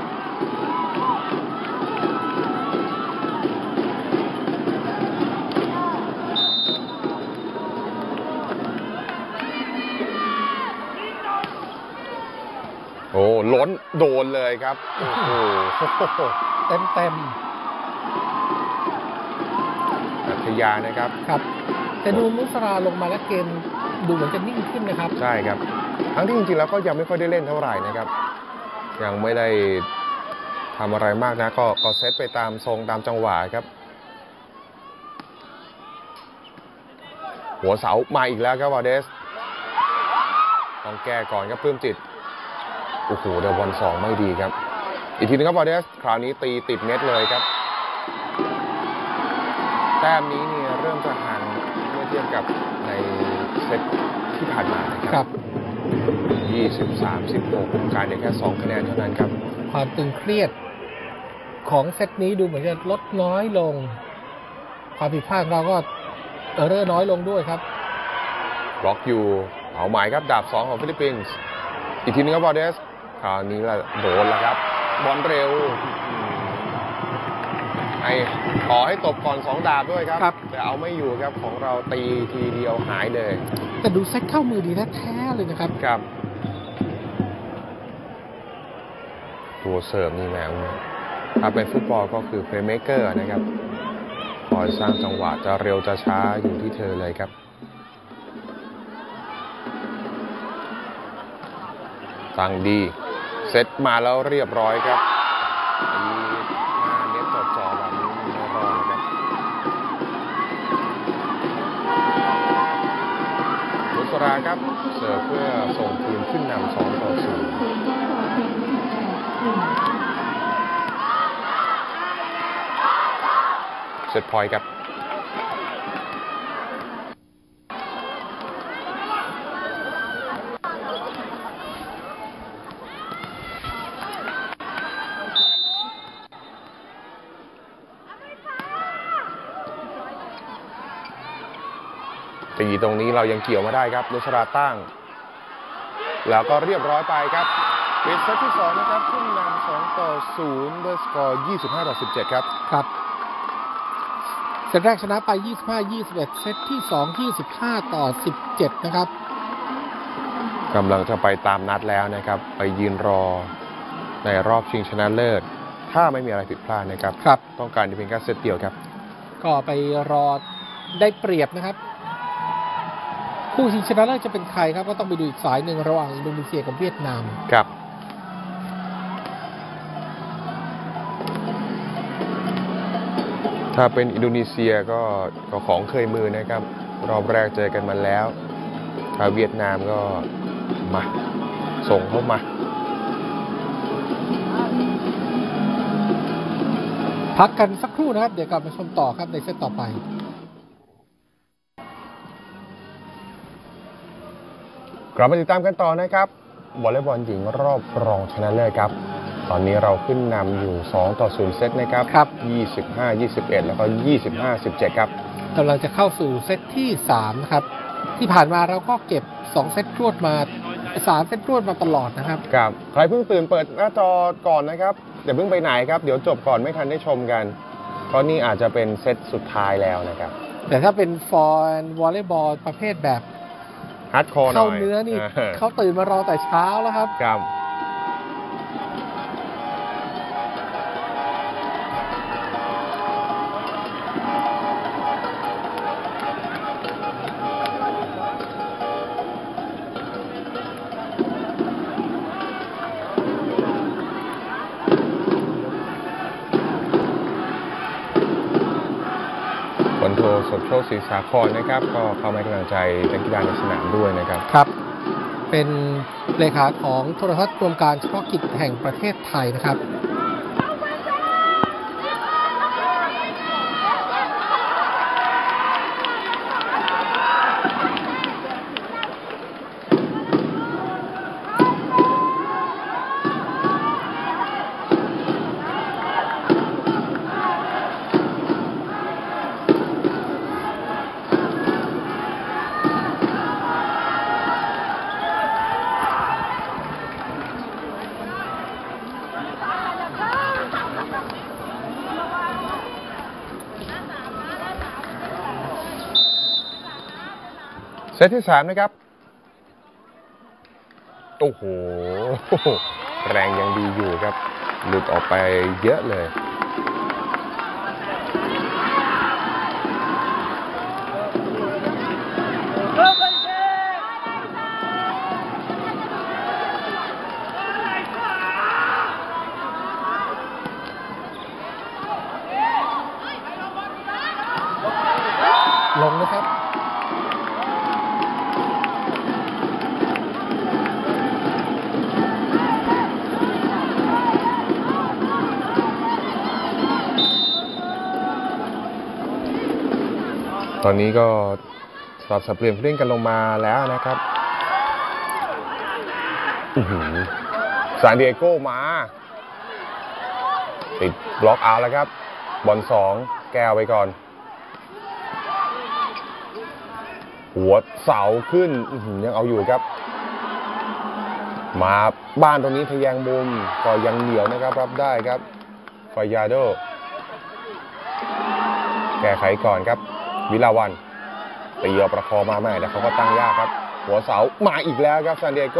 โอ้ล้นโดนเลยครับโอ้โหเต็มเต็มอัธยานะครับครับแต่ดูนุสราลงมาแล้วเกมดูเหมือนจะนิ่งขึ้นนะครับใช่ครับทั้งที่จริงๆแล้วก็ยังไม่ค่อยได้เล่นเท่าไหร่นะครับยังไม่ได้ทำอะไรมากนะก็ก็เซตไปตามทรงตามจังหวะครับหัวเสามาอีกแล้วครับวาเดสต้องแก้ก่อนครับปลื้มจิตโอ้โหเดวบอลสองไม่ดีครับอีกทีนึงครับวาเดสคราวนี้ตีติดเน็ตเลยครับแต้มนี้เนี่ยเริ่มจะห่างเมื่อเทียบกับในเซตที่ผ่านมานะครับยี่สิบ สามสิบหกการได้แค่สองคะแนนเท่านั้นครับความตึงเครียดของเซตนี้ดูเหมือนจะลดน้อยลงความผิดพลาดเราก็เออเรอร์น้อยลงด้วยครับบล็อกอยู่เอาหมายครับดาบสองของฟิลิปปินส์อีกทีนึงครับวาเดสคราวนี้ละโดนแล้วครับบอลเร็วไอ้ขอให้ตบก่อนสองดาบด้วยครับแต่เอาไม่อยู่ครับของเราตีทีเดียวหายเลยแต่ดูเซตเข้ามือดีแท้ๆเลยนะครับครับตัวเสริมนี่แหละถ้าเป็นฟุตบอลก็คือเพลย์เมคเกอร์นะครับคอยสร้างจังหวะจะเร็วจะช้าอยู่ที่เธอเลยครับตั้งดีเซตมาแล้วเรียบร้อยครับมีหน้าเน็ตจอจอแบบนี้ไม่รอดครับนุสราครับเสิร์ฟเพื่อส่งทีมขึ้นนำสองต่อศูนย์เซตพอยต์ครับตีตรงนี้เรายังเกี่ยวมาได้ครับนุสราตั้งแล้วก็เรียบร้อยไปครับเป็นเซตที่สองนะครับขึ้นนำสองต่อศูนย์ด้วยสกอร์ยี่สิบห้าต่อสิบเจ็ดครับครับเซตแรกชนะไปยี่สิบห้า ยี่สิบเอ็ดเซตที่สองยี่สิบห้าต่อสิบเจ็ดนะครับกำลังจะไปตามนัดแล้วนะครับไปยืนรอในรอบชิงชนะเลิศถ้าไม่มีอะไรผิดพลาดนะครับครับต้องการเพียงแค่เซตเดียวครับก็ไปรอได้เปรียบนะครับคู่ชิงชนะเลิศจะเป็นใครครับก็ต้องไปดูอีกสายหนึ่งระหว่างอินโดนีเซียกับเวียดนามครับถ้าเป็นอินโดนีเซียก็ก็ของเคยมือนะครับรอบแรกเจอกันมาแล้วถ้าเวียดนามก็มาส่งเข้ามาพักกันสักครู่นะครับเดี๋ยวกลับมาชมต่อครับในเซตต่อไปกลับมาติดตามกันต่อนะครับวอลเลย์บอลหญิงรอบรองชนะเลิศครับตอนนี้เราขึ้นนำอยู่สองต่อศูนย์เซตนะครับครับยี่สิบห้า ยี่สิบเอ็ดแล้วก็ยี่สิบห้า สิบเจ็ดครับกำลังจะเข้าสู่เซตที่สามนะครับที่ผ่านมาเราก็เก็บสองเซตรวดมาสามเซตรวดมาตลอดนะครับครับใครเพิ่งตื่นเปิดหน้าจอก่อนนะครับอย่าเพิ่งไปไหนครับเดี๋ยวจบก่อนไม่ทันได้ชมกันเพราะนี่อาจจะเป็นเซตสุดท้ายแล้วนะครับแต่ถ้าเป็นฟอร์วอลเลย์บอลประเภทแบบฮาร์ดคอร์หน่อยเข้าเนื้อนี่เขาตื่นมารอแต่เช้าแล้วครับครับลโทสมโชคศรีสาครนะครับก็เข้าให้กำลังใจนักกีฬาในสนามด้วยนะครับครับเป็นเลขาของโทรทัศน์รวมการเฉพาะกิจแห่งประเทศไทยนะครับเซตที่สามนะครับโอ้โหแรงยังดีอยู่ครับหลุดออกไปเยอะเลยลงนะครับตอนนี้ก็สลับสับเปลี่ยนผู้เล่นกันลงมาแล้วนะครับซานดิเอโกมาติดบล็อกเอาแล้วครับบอลสองแก้วไปก่อนหัวเสาขึ้นยังเอาอยู่ครับมาบ้านตรงนี้ทะแยงมุมก็ยังเหนียวนะครับรับได้ครับฟายาโดแก้ไขก่อนครับวิลาวันตีเอาประคองมาใหม่แต่เขาก็ตั้งยากครับหัวเสามาอีกแล้วครับซานดิเอโก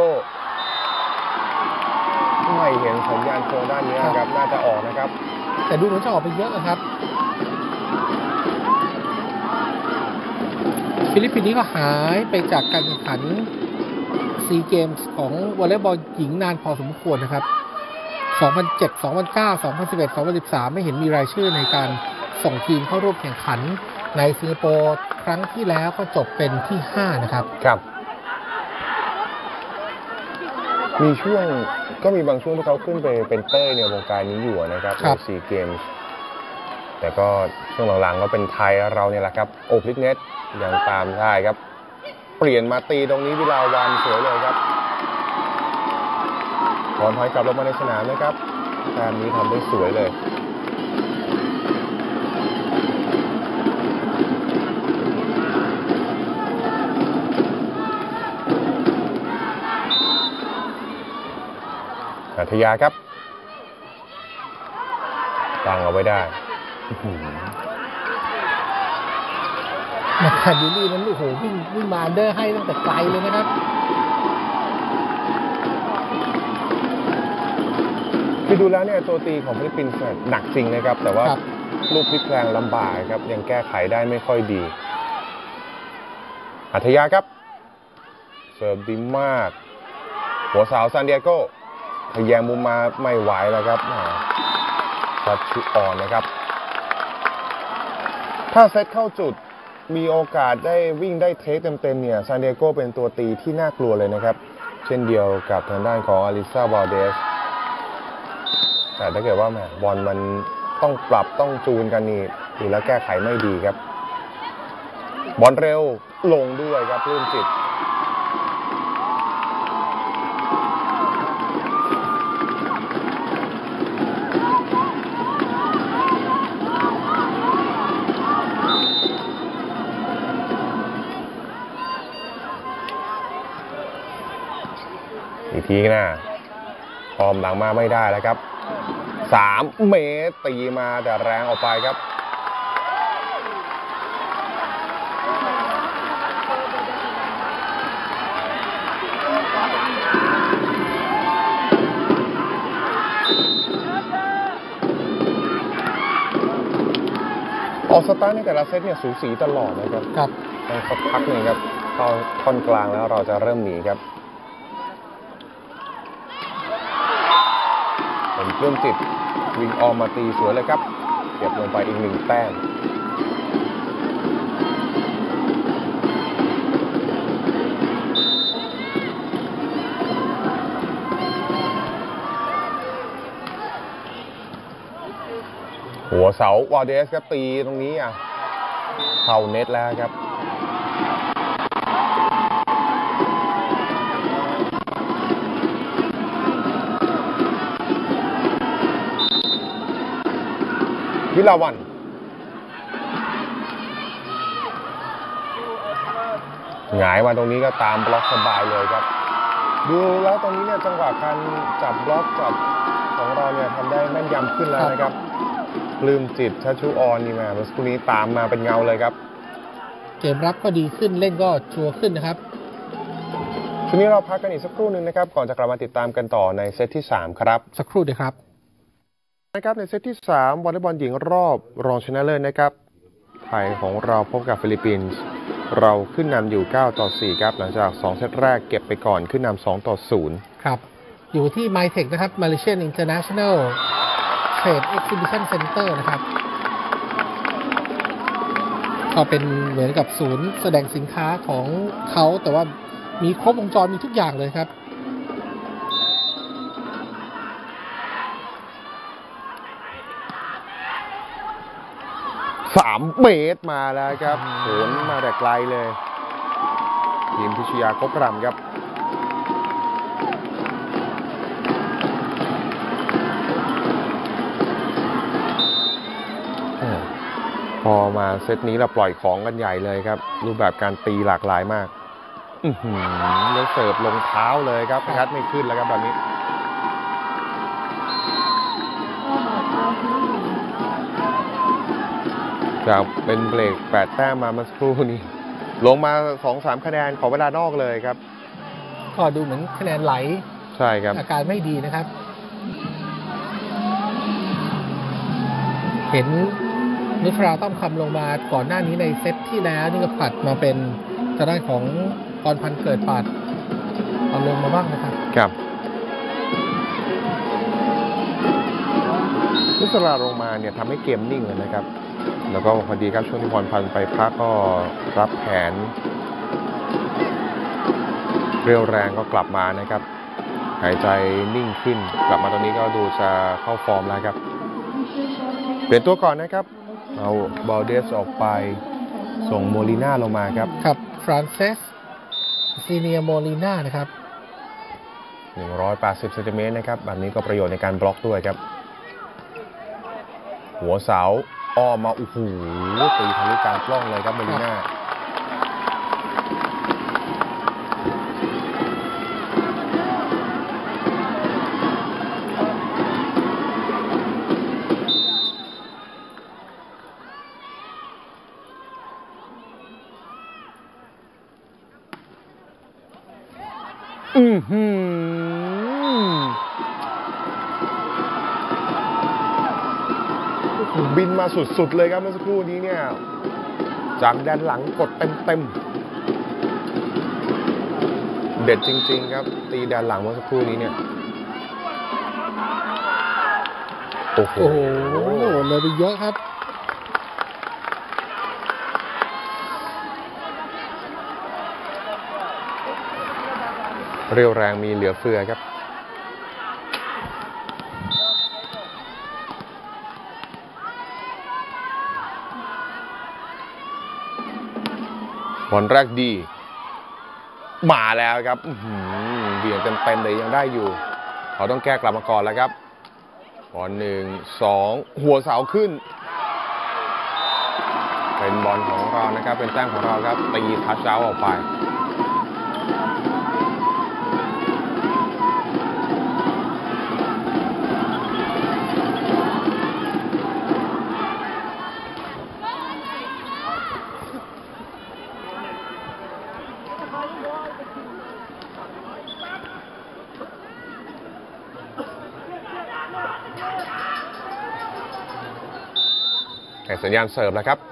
ไม่เห็นสัญญาณโค้งด้านนี้ครับน่าจะออกนะครับแต่ดูเหมือนจะออกไปเยอะนะครับฟิลิปปินส์นี้ก็หายไปจากการแข่งขันซีเกมส์ของวอลเลย์บอลหญิงนานพอสมควรนะครับสองพันเจ็ด สองพันเก้า สองพันสิบเอ็ด สองพันสิบสามไม่เห็นมีรายชื่อในการส่งทีมเข้าร่วมแข่งขันในสิงคโปร์ครั้งที่แล้วก็จบเป็นที่ห้านะครับครับมีช่วงก็มีบางช่วงที่เขาขึ้นไปเป็นเต้ยในวงการนี้อยู่นะครับในซีเกมส์แต่ก็ช่วงหลังๆก็เป็นไทยเราเนี่ยแหละครับโอพลิกเน็ตยังตามได้ครับเปลี่ยนมาตีตรงนี้วิลาวันสวยเลยครับถอนถอยกลับลงมาในสนามนะครับแต้มนี้ทำได้สวยเลยหัทยาครับตั้งเอาไว้ได้แมคคาดิลี่นั้นโอ้โหวิ่งวิ่งมาเดอร์ให้ตั้งแต่ไกลเลยนะครับคือดูแล้วเนี่ยตัวตีของฟิลิปปินส์หนักจริงนะครับแต่ว่าลูกพลิกแรงลำบากครับยังแก้ไขได้ไม่ค่อยดีหัทยาครับเสิร์ฟดีมากหัวสาวซานดิเอโกทะแยงมุมมาไม่ไหวแล้วครับชัดชุดอ่อนนะครับถ้าเซตเข้าจุดมีโอกาสได้วิ่งได้เทคเต็มๆเนี่ยซานดิเอโกเป็นตัวตีที่น่ากลัวเลยนะครับเช่นเดียวกับทางด้านของอลิซาวาเดสแต่ถ้าเกิดว่าแหมบอลมันต้องปรับต้องจูนกันนี่ดูแล้วแก้ไขไม่ดีครับบอลเร็วลงด้วยครับปลื้มจิตอีกทีนะพร้อมหลังมาไม่ได้แล้วครับสามเมตรตีมาแต่แรงออกไปครับออกสตาร์ทในแต่ละเซตเนี่ยสูสีตลอดนะครับครับต้องสักพักหนึ่งครับเข้าท่อนกลางแล้วเราจะเริ่มหนีครับเป็นเรื่องจิตวิ่งออกมาตีสวยเลยครับเก็บลงไปอีกหนึ่งแต้มหัวเสาวาเดสครับตีตรงนี้อ่ะเข้าเน็ตแล้วครับวิลาวันหงายมาตรงนี้ก็ตามบล็อกสบายเลยครับดูแล้วตรงนี้เนี่ยจังหวะการจับบล็อกจับของเราเนี่ยทำได้แม่นยำขึ้นแล้วนะครับปลื้มจิตชัชชุออนนี่มาเมื่อสักครู่นี้ตามมาเป็นเงาเลยครับเกมรับก็ดีขึ้นเล่นก็ชัวร์ขึ้นนะครับทีนี้เราพักกันอีกสักครู่หนึ่งนะครับก่อนจะกลับมาติดตามกันต่อในเซตที่สามครับสักครู่เดียวครับนะครับในเซตที่สามวอลเลย์บอลหญิงรอบรองชนะเลิศนะครับไทยของเราพบกับฟิลิปปินส์เราขึ้นนำอยู่เก้าต่อสี่ครับหลังจากสองเซตแรกเก็บไปก่อนขึ้นนำสองต่อศูนย์ครับอยู่ที่ Mytech นะครับ Malaysian International Trade Exhibition Center นะครับก็เป็นเหมือนกับศูนย์แสดงสินค้าของเขาแต่ว่ามีครบวงจรมีทุกอย่างเลยครับสามเมตรมาแล้วครับโหนมาแต่ไกลเลยทีมพิชยาคบรำครับพอมาเซตนี้เราปล่อยของกันใหญ่เลยครับรูปแบบการตีหลากหลายมากอือหือแล้วเสิร์ฟลงเท้าเลยครับยัดไม่ขึ้นแล้วครับแบบนี้จากเป็นเบรกแปดแต้มมาเมื่อสักครู่นี้ลงมา สองสาม คะแนนขอเวลานอกเลยครับก็ดูเหมือนคะแนนไหลใช่ครับอาการไม่ดีนะครับเห็นนุชราต้อมคำลงมาก่อนหน้านี้ในเซตที่แล้วนี่ก็ผลัดมาเป็นทางด้านของพรพันธ์เกิดปัดเอาลงมาบ้างนะครับครับนุชราลงมาเนี่ยทำให้เกมนิ่งเลยนะครับแล้วก็พอดีครับช่วงที่พรพันธ์ไปพักก็รับแผนเรียวแรงก็กลับมานะครับหายใจนิ่งขึ้นกลับมาตอนนี้ก็ดูจะเข้าฟอร์มแล้วครับเปลี่ยนตัวก่อนนะครับเอาบอลเดสออกไปส่งโมลิน่าลงมาครับครับฟรานเซสซีเนียโมลิน่านะครับหนึ่งร้อยแปดสิบเซนติเมตรนะครับแบบนี้ก็ประโยชน์ในการบล็อกด้วยครับหัวเสาอ้อมมาโอ้โหตีทะลุกลางกล้องเลยครับโมลิน่าอือหือบินมาสุดๆเลยครับเมื่อสักครู่นี้เนี่ยจากแดนหลังกดเต็มๆเด็ดจริงๆครับตีแดนหลังเมื่อสักครู่นี้เนี่ยโอ้โหเลยไปเยอะครับเรียวแรงมีเหลือเฟือครับบอลแรกดีมาแล้วครับเบี่ยงเต็มๆเลยยังได้อยู่เขาต้องแก้กลับมาก่อนแล้วครับบอลหนึ่งสองหัวเสาขึ้นเป็นบอลของเรานะครับเป็นแต้มของเราครับตีทัชเอาท์ออกไปสัญญาณเสิร์ฟแล้วครับ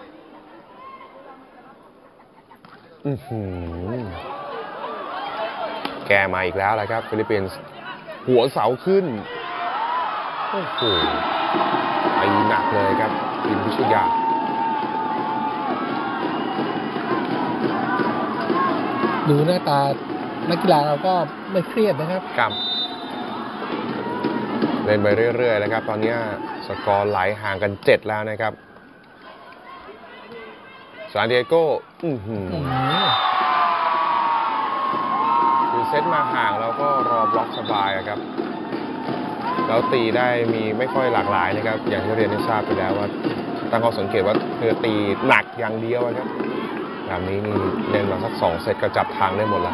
อื้อหือแกมาอีกแล้วแหละครับฟิลิปปินส์หัวเสาขึ้นโอ้โหตีหนักเลยครับทีมพิชยาดูหน้าตานักกีฬาเราก็ไม่เครียดนะครับครับเล่นไปเรื่อยๆแล้วครับตอนนี้สกอร์ไหลห่างกันเจ็ดแล้วนะครับซานดิเอโกคือเซตมาห่างแล้วก็รอบล็อกสบายครับแล้วตีได้มีไม่ค่อยหลากหลายนะครับอย่างที่เรียนได้ทราบไปแล้วว่าตั้งข้อสังเกตว่าเธอตีหนักอย่างเดียวครับแบบนี้นี่เล่นมาสักสองเซตก็จับทางได้หมดแล้ว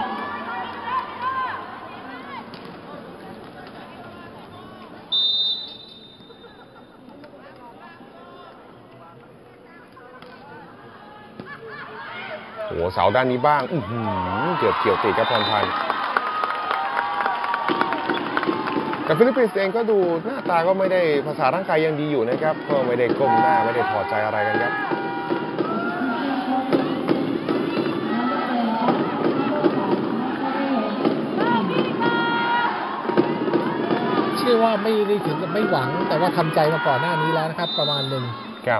หัวเสาด้านนี้บ้างเกือบเกี่ยวติดกับพรพันธ์แต่ฟิลิปปินส์เองก็ดูหน้าตาก็ไม่ได้ภาษาร่างกายยังดีอยู่นะครับก็ไม่ได้ก้มหน้าไม่ได้ถอดใจอะไรกันครับเชื่อว่าไม่ได้ถึงกับไม่หวังแต่ว่าทำใจมาก่อนหน้านี้แล้วนะครับประมาณหนึ่งครับ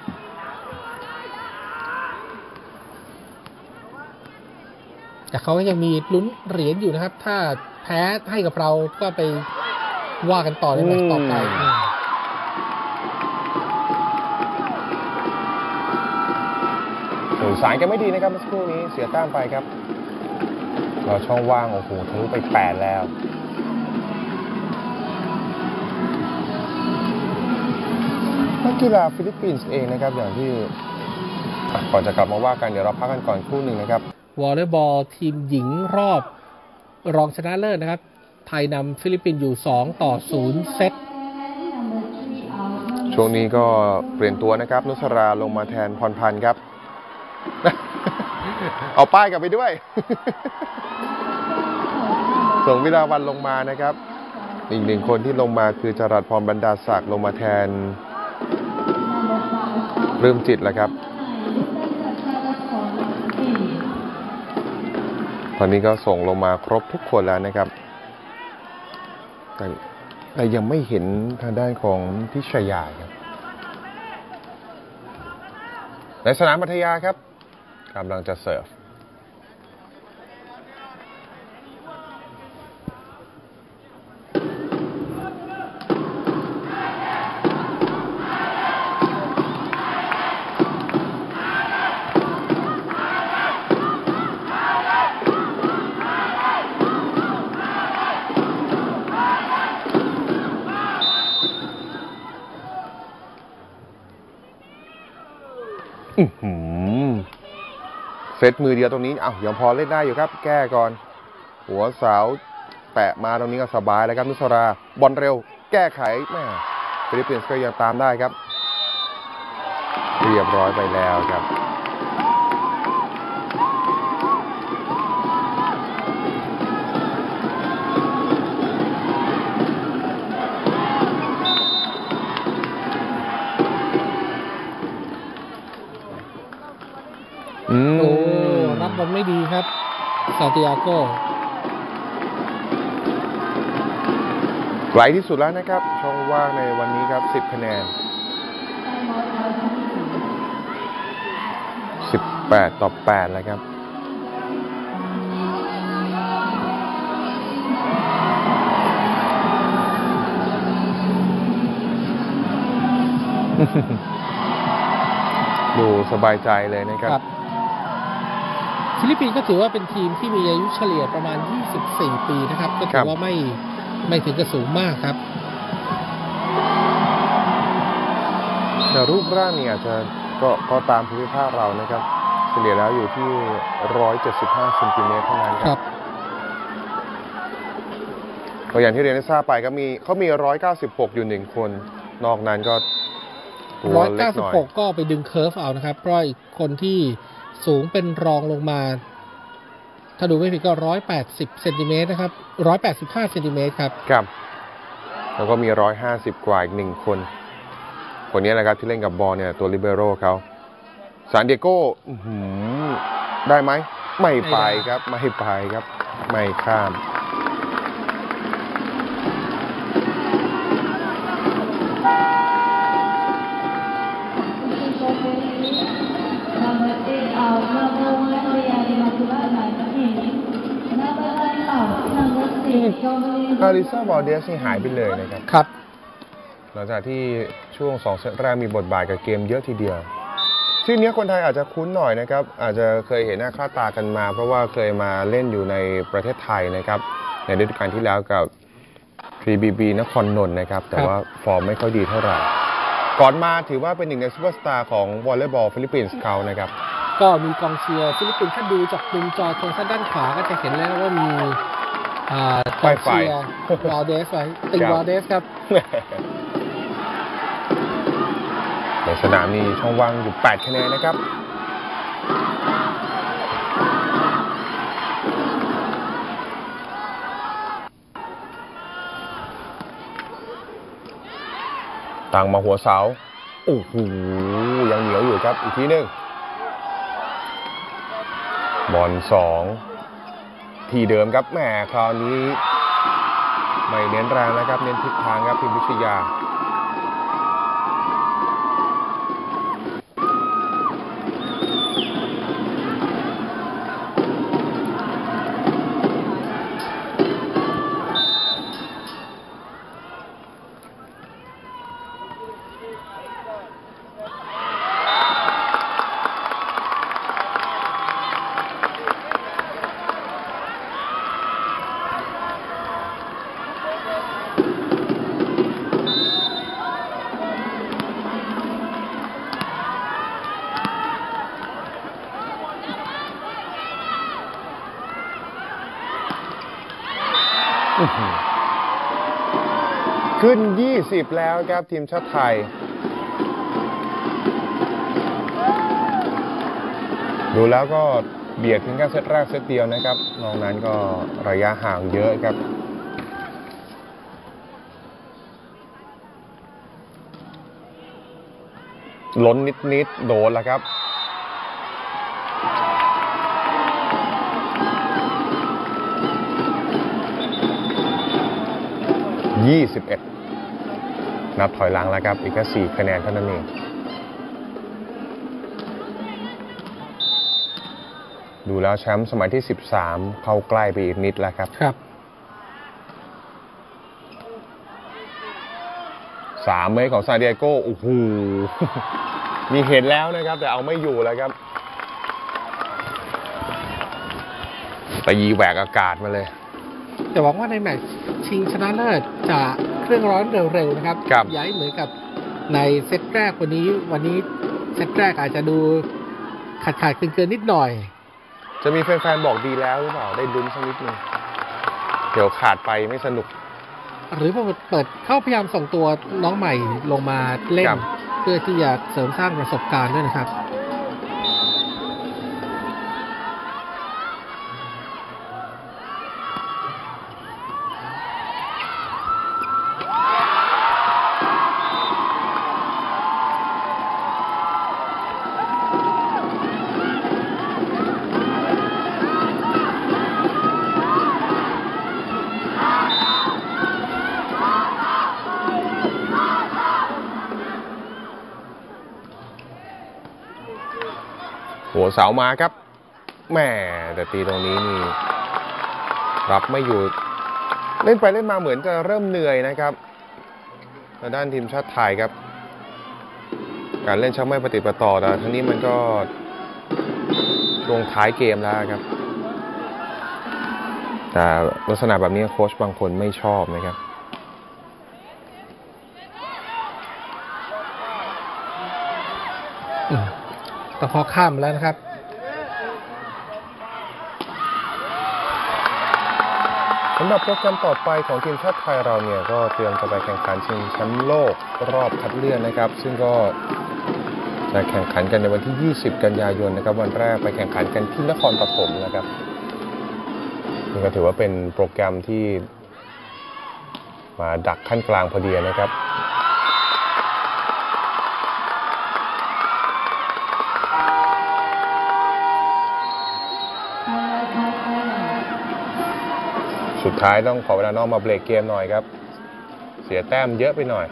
แต่เขาก็ยังมีลุ้นเหรียญอยู่นะครับถ้าแพ้ให้กับเราก็ไปว่ากันต่อในแมตช์ต่อไปสื่อสารกันไม่ดีนะครับเมื่อสักครู่นี้เสียแต้มไปครับเราช่องว่างโอ้โหทะลุไปแปดแล้วนักกีฬาฟิลิปปินส์เองนะครับอย่างที่ก่อนจะกลับมาว่ากันเดี๋ยวเราพักกันก่อนครู่หนึ่งนะครับวอลเลย์บอลทีมหญิงรอบรองชนะเลิศนะครับไทยนำฟิลิปปินส์อยู่สองต่อศูนย์เซตช่วงนี้ก็เปลี่ยนตัวนะครับนุสราลงมาแทนพรพันธ์ครับ เอาป้ายกลับไปด้วย ส่งวิลาวันลงมานะครับอีกหนึ่งคนที่ลงมาคือจรัสพรบรรดาศักดิ์ลงมาแทนเริ่มจิตแล้วครับตอนนี้ก็ส่งลงมาครบทุกคนแล้วนะครับแต่แต่ยังไม่เห็นทางด้านของพิชยาครับในสนามพัทยาครับกำลังจะเสิร์ฟเซตมือเดียวตรงนี้อ้าวยังพอเล่นได้อยู่ครับแก้ก่อนหัวเสาแปะมาตรงนี้ก็สบายแล้วครับนุสราบอลเร็วแก้ไขแม่ฟิลิปปินส์ก็ยังตามได้ครับเรียบร้อยไปแล้วครับโอ้รับบอลไม่ดีครับซานติอาโกไกลที่สุดแล้วนะครับช่องว่างในวันนี้ครับสิบคะแนนสิบแปดต่อแปดแล้วครับดูสบายใจเลยนะครับฟิลิปปินส์ก็ถือว่าเป็นทีมที่มีอายุเฉลี่ยประมาณยี่สิบสี่ปีนะครับก็ถือว่าไม่ไม่ถึงกับสูงมากครับแต่รูปร่างนี่อาจจะก็ก็ตามภูมิภาคเรานะครับเฉลี่ยแล้วอยู่ที่หนึ่งร้อยเจ็ดสิบห้าเซนติเมตรเท่านั้นครับก็อย่างที่เรียนได้ทราบไปก็มีเขามีหนึ่งร้อยเก้าสิบหกอยู่หนึ่งคนนอกนั้นก็หนึ่งร้อยเก้าสิบหกก็ไปดึงเคิร์ฟเอานะครับเพราะอีกคนที่สูงเป็นรองลงมาถ้าดูไม่ผิดก็หนึ่งร้อยแปดสิบเซนติเมตรนะครับหนึ่งร้อยแปดสิบห้าเซนติเมตรครับครับแล้วก็มีหนึ่งร้อยห้าสิบกว่าอีกหนึ่งคนคนนี้แหละครับที่เล่นกับบอลเนี่ยตัวลิเบโร่เขาซานดิเอโกได้ไหมไม่ไปครับไม่ไปครับไม่ข้ามคาริซา วอลเดสนี่หายไปเลยนะครับครับหลังจากที่ช่วงสองเซตแรกมีบทบาทกับเกมเยอะทีเดียวชื่อนี้คนไทยอาจจะคุ้นหน่อยนะครับอาจจะเคยเห็นหน้าค่าตากันมาเพราะว่าเคยมาเล่นอยู่ในประเทศไทยนะครับในฤดูกาลที่แล้วกับ ทรี บี บี นครนนท์นะครับแต่ว่าฟอร์มไม่ค่อยดีเท่าไหร่ก่อนมาถือว่าเป็นหนึ่งในซูเปอร์สตาร์ของวอลเลย์บอลฟิลิปปินส์เขานะครับก็มีกองเชียร์ฟิลิปปินส์ถ้าดูจากมุมจอตรงด้านขวาก็จะเห็นแล้วว่ามีกองเชียร์วอลเดสไว้ติงวอลเดสครับในสนามนี้ช่องว่างอยู่แปดคะแนนนะครับตั้งมาหัวเสาโอ้โหยังเหนียวอยู่ครับอีกทีหนึ่งบอลสองทีเดิมครับแหมคราวนี้ไม่เน้นแรงนะครับเน้นทิศทางครับพิมพ์วิทยาขึ้นยี่สิบแล้วครับทีมชาติไทยดูแล้วก็เบียดเพียงแค่เซตแรกเซตเดียวนะครับนอกนั้นก็ระยะห่างเยอะครับล้นนิดๆโดนแล้วครับยี่สิบเอ็ดนับถอยหลังแล้วครับอีกแค่สี่คะแนนเท่านั้นเองดูแล้วแชมป์สมัยที่สิบสามเข้าใกล้ไปอีกนิดแล้วครับครับสามเมตรของซานดิเอโกโอ้โหมีเห็นแล้วนะครับแต่เอาไม่อยู่แล้วครับตีแหวกอากาศมาเลยแต่หวังว่าในแมตช์ชิงชนะเลิศจะเครื่องร้อนเร็วๆนะครับย้ายเหมือนกับในเซตแรกวันนี้วันนี้เซตแรกอาจจะดูขาดขาดเกินๆนิดหน่อยจะมีแฟนๆบอกดีแล้วหรือเปล่าได้ลุ้นสักนิดนึงเดี๋ยวขาดไปไม่สนุกหรือเปิดเข้าพยายามส่งตัวน้องใหม่ลงมาเล่นเพื่อที่จะเสริมสร้างประสบการณ์ด้วยนะครับหัวเสามาครับแหมแต่ตีตรงนี้นี่รับไม่อยู่เล่นไปเล่นมาเหมือนจะเริ่มเหนื่อยนะครับทางด้านทีมชาติไทยครับการเล่นชักไม่ปฏิปต่อแต่ทั้งนี้มันก็ช่วงท้ายเกมแล้วครับแต่ลักษณะแบบนี้โค้ชบางคนไม่ชอบนะครับแต่พอข้ามแล้วนะครับสำหรับโปรแกรมต่อไปของทีมชาติไทยเราเนี่ยก็เตรียมจะไปแข่งขันชิงแชมป์โลกรอบคัดเลือกนะครับซึ่งก็จะแข่งขันกันในวันที่ยี่สิบกันยายนนะครับวันแรกไปแข่งขันกันที่นครปฐมนะครับนี่ก็ถือว่าเป็นโปรแกรมที่มาดักขั้นกลางพอดีนะครับสุดท้ายต้องขอเวลานอกมาเบรกเกมหน่อยครับเสียแต้มเยอะไปหน่อย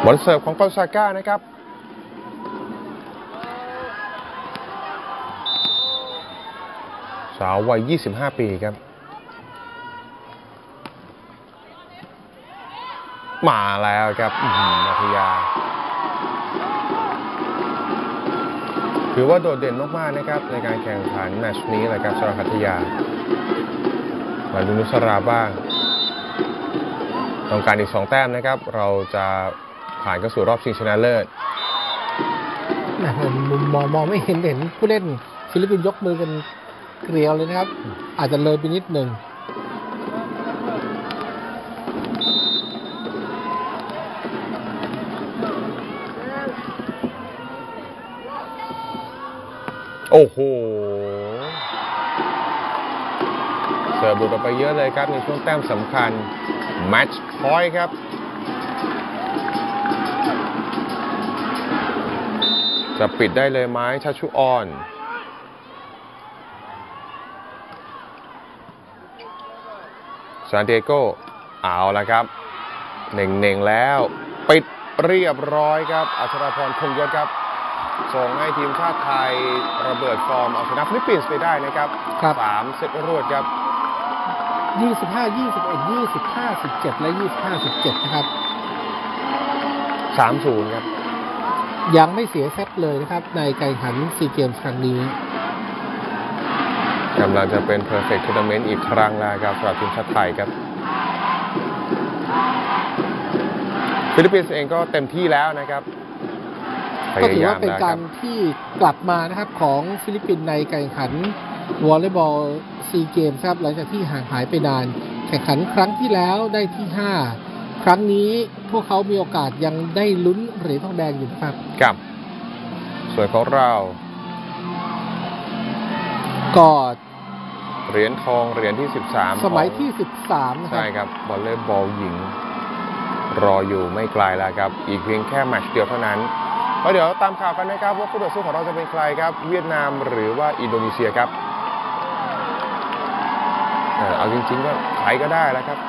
บอลเสิร์ฟของกอนซาก้านะครับสาววัยยี่สิบห้าปีครับมาแล้วครับนัทยาถือว่าโดดเด่นมากๆนะครับในการแข่งขันแมตช์นี้แหละครับสำหรับนัทยามาดูนุสราบ้างต้องการอีกสองแต้มนะครับเราจะผ่านเข้าสู่รอบชิงชนะเลิศมุมมองมองไม่เห็นเห็นผู้เล่นฟิลิปปินส์ยกมือกันเกลียวเลยนะครับอาจจะเลยไปนิดหนึ่งโอ้โหเสิร์ฟบุกไปเยอะเลยครับในช่วงแต้มสำคัญแมตช์พอยต์ครับจะปิดได้เลยไหมชาชุออนซานดิเอโกเอาละครับเน่งๆแล้วปิดเรียบร้อยครับอัชราพรคงยศครับส่งให้ทีมชาติไทยระเบิดฟอร์มเอาชนะฟิลิปปินส์ไปได้นะครับสามเซตรวดครับยี่สิบห้า ยี่สิบเอ็ด ยี่สิบห้า สิบเจ็ด และ ยี่สิบห้า สิบเจ็ด นะครับสามศูนย์ ครับยังไม่เสียเซตเลยนะครับในการแข่งขันซีเกมส์ครั้งนี้กำลังจะเป็น Perfect Tournament อีกครั้งแล้วครับสำหรับทีมชาติไทยครับฟิลิปปินส์เองก็เต็มที่แล้วนะครับก็ถือว่าเป็นการที่กลับมานะครับของฟิลิปปินส์ในการแข่งขันวอลเลย์บอลซีเกมส์ครับหลังจากที่ห่างหายไปนานแข่งขันครั้งที่แล้วได้ที่ห้าครั้งนี้พวกเขามีโอกาสยังได้ลุ้นเหรียญทองแดงอยู่นะครับครับส่วนของเราก็เหรียญทองเหรียญที่สิบสามสมัยที่สิบสามนะครับใช่ครับวอลเลย์บอลหญิงรออยู่ไม่ไกลแล้วครับอีกเพียงแค่แมตช์เดียวเท่านั้นแล้วเดี๋ยวตามข่าวกันนะครับว่าคู่ต่อสู้ของเราจะเป็นใครครับเวียดนามหรือว่าอินโดนีเซียครับเอาจริงๆก็ใครก็ได้แล้วครับ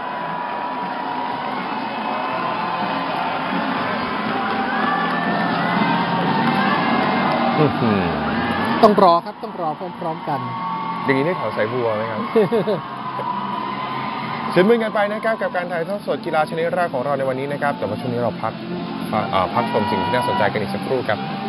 ต้องรอครับต้องรอพร้อมๆกันอย่างนี้ได้ข่าวใส่บัวไหมครับเชิญมือกันไปนะครับกับการถ่ายทอดสดกีฬาชนิดแรกของเราในวันนี้นะครับแต่ว่าช่วงนี้เราพักพักชมสิ่งที่น่าสนใจกันอีกสักครู่ครับ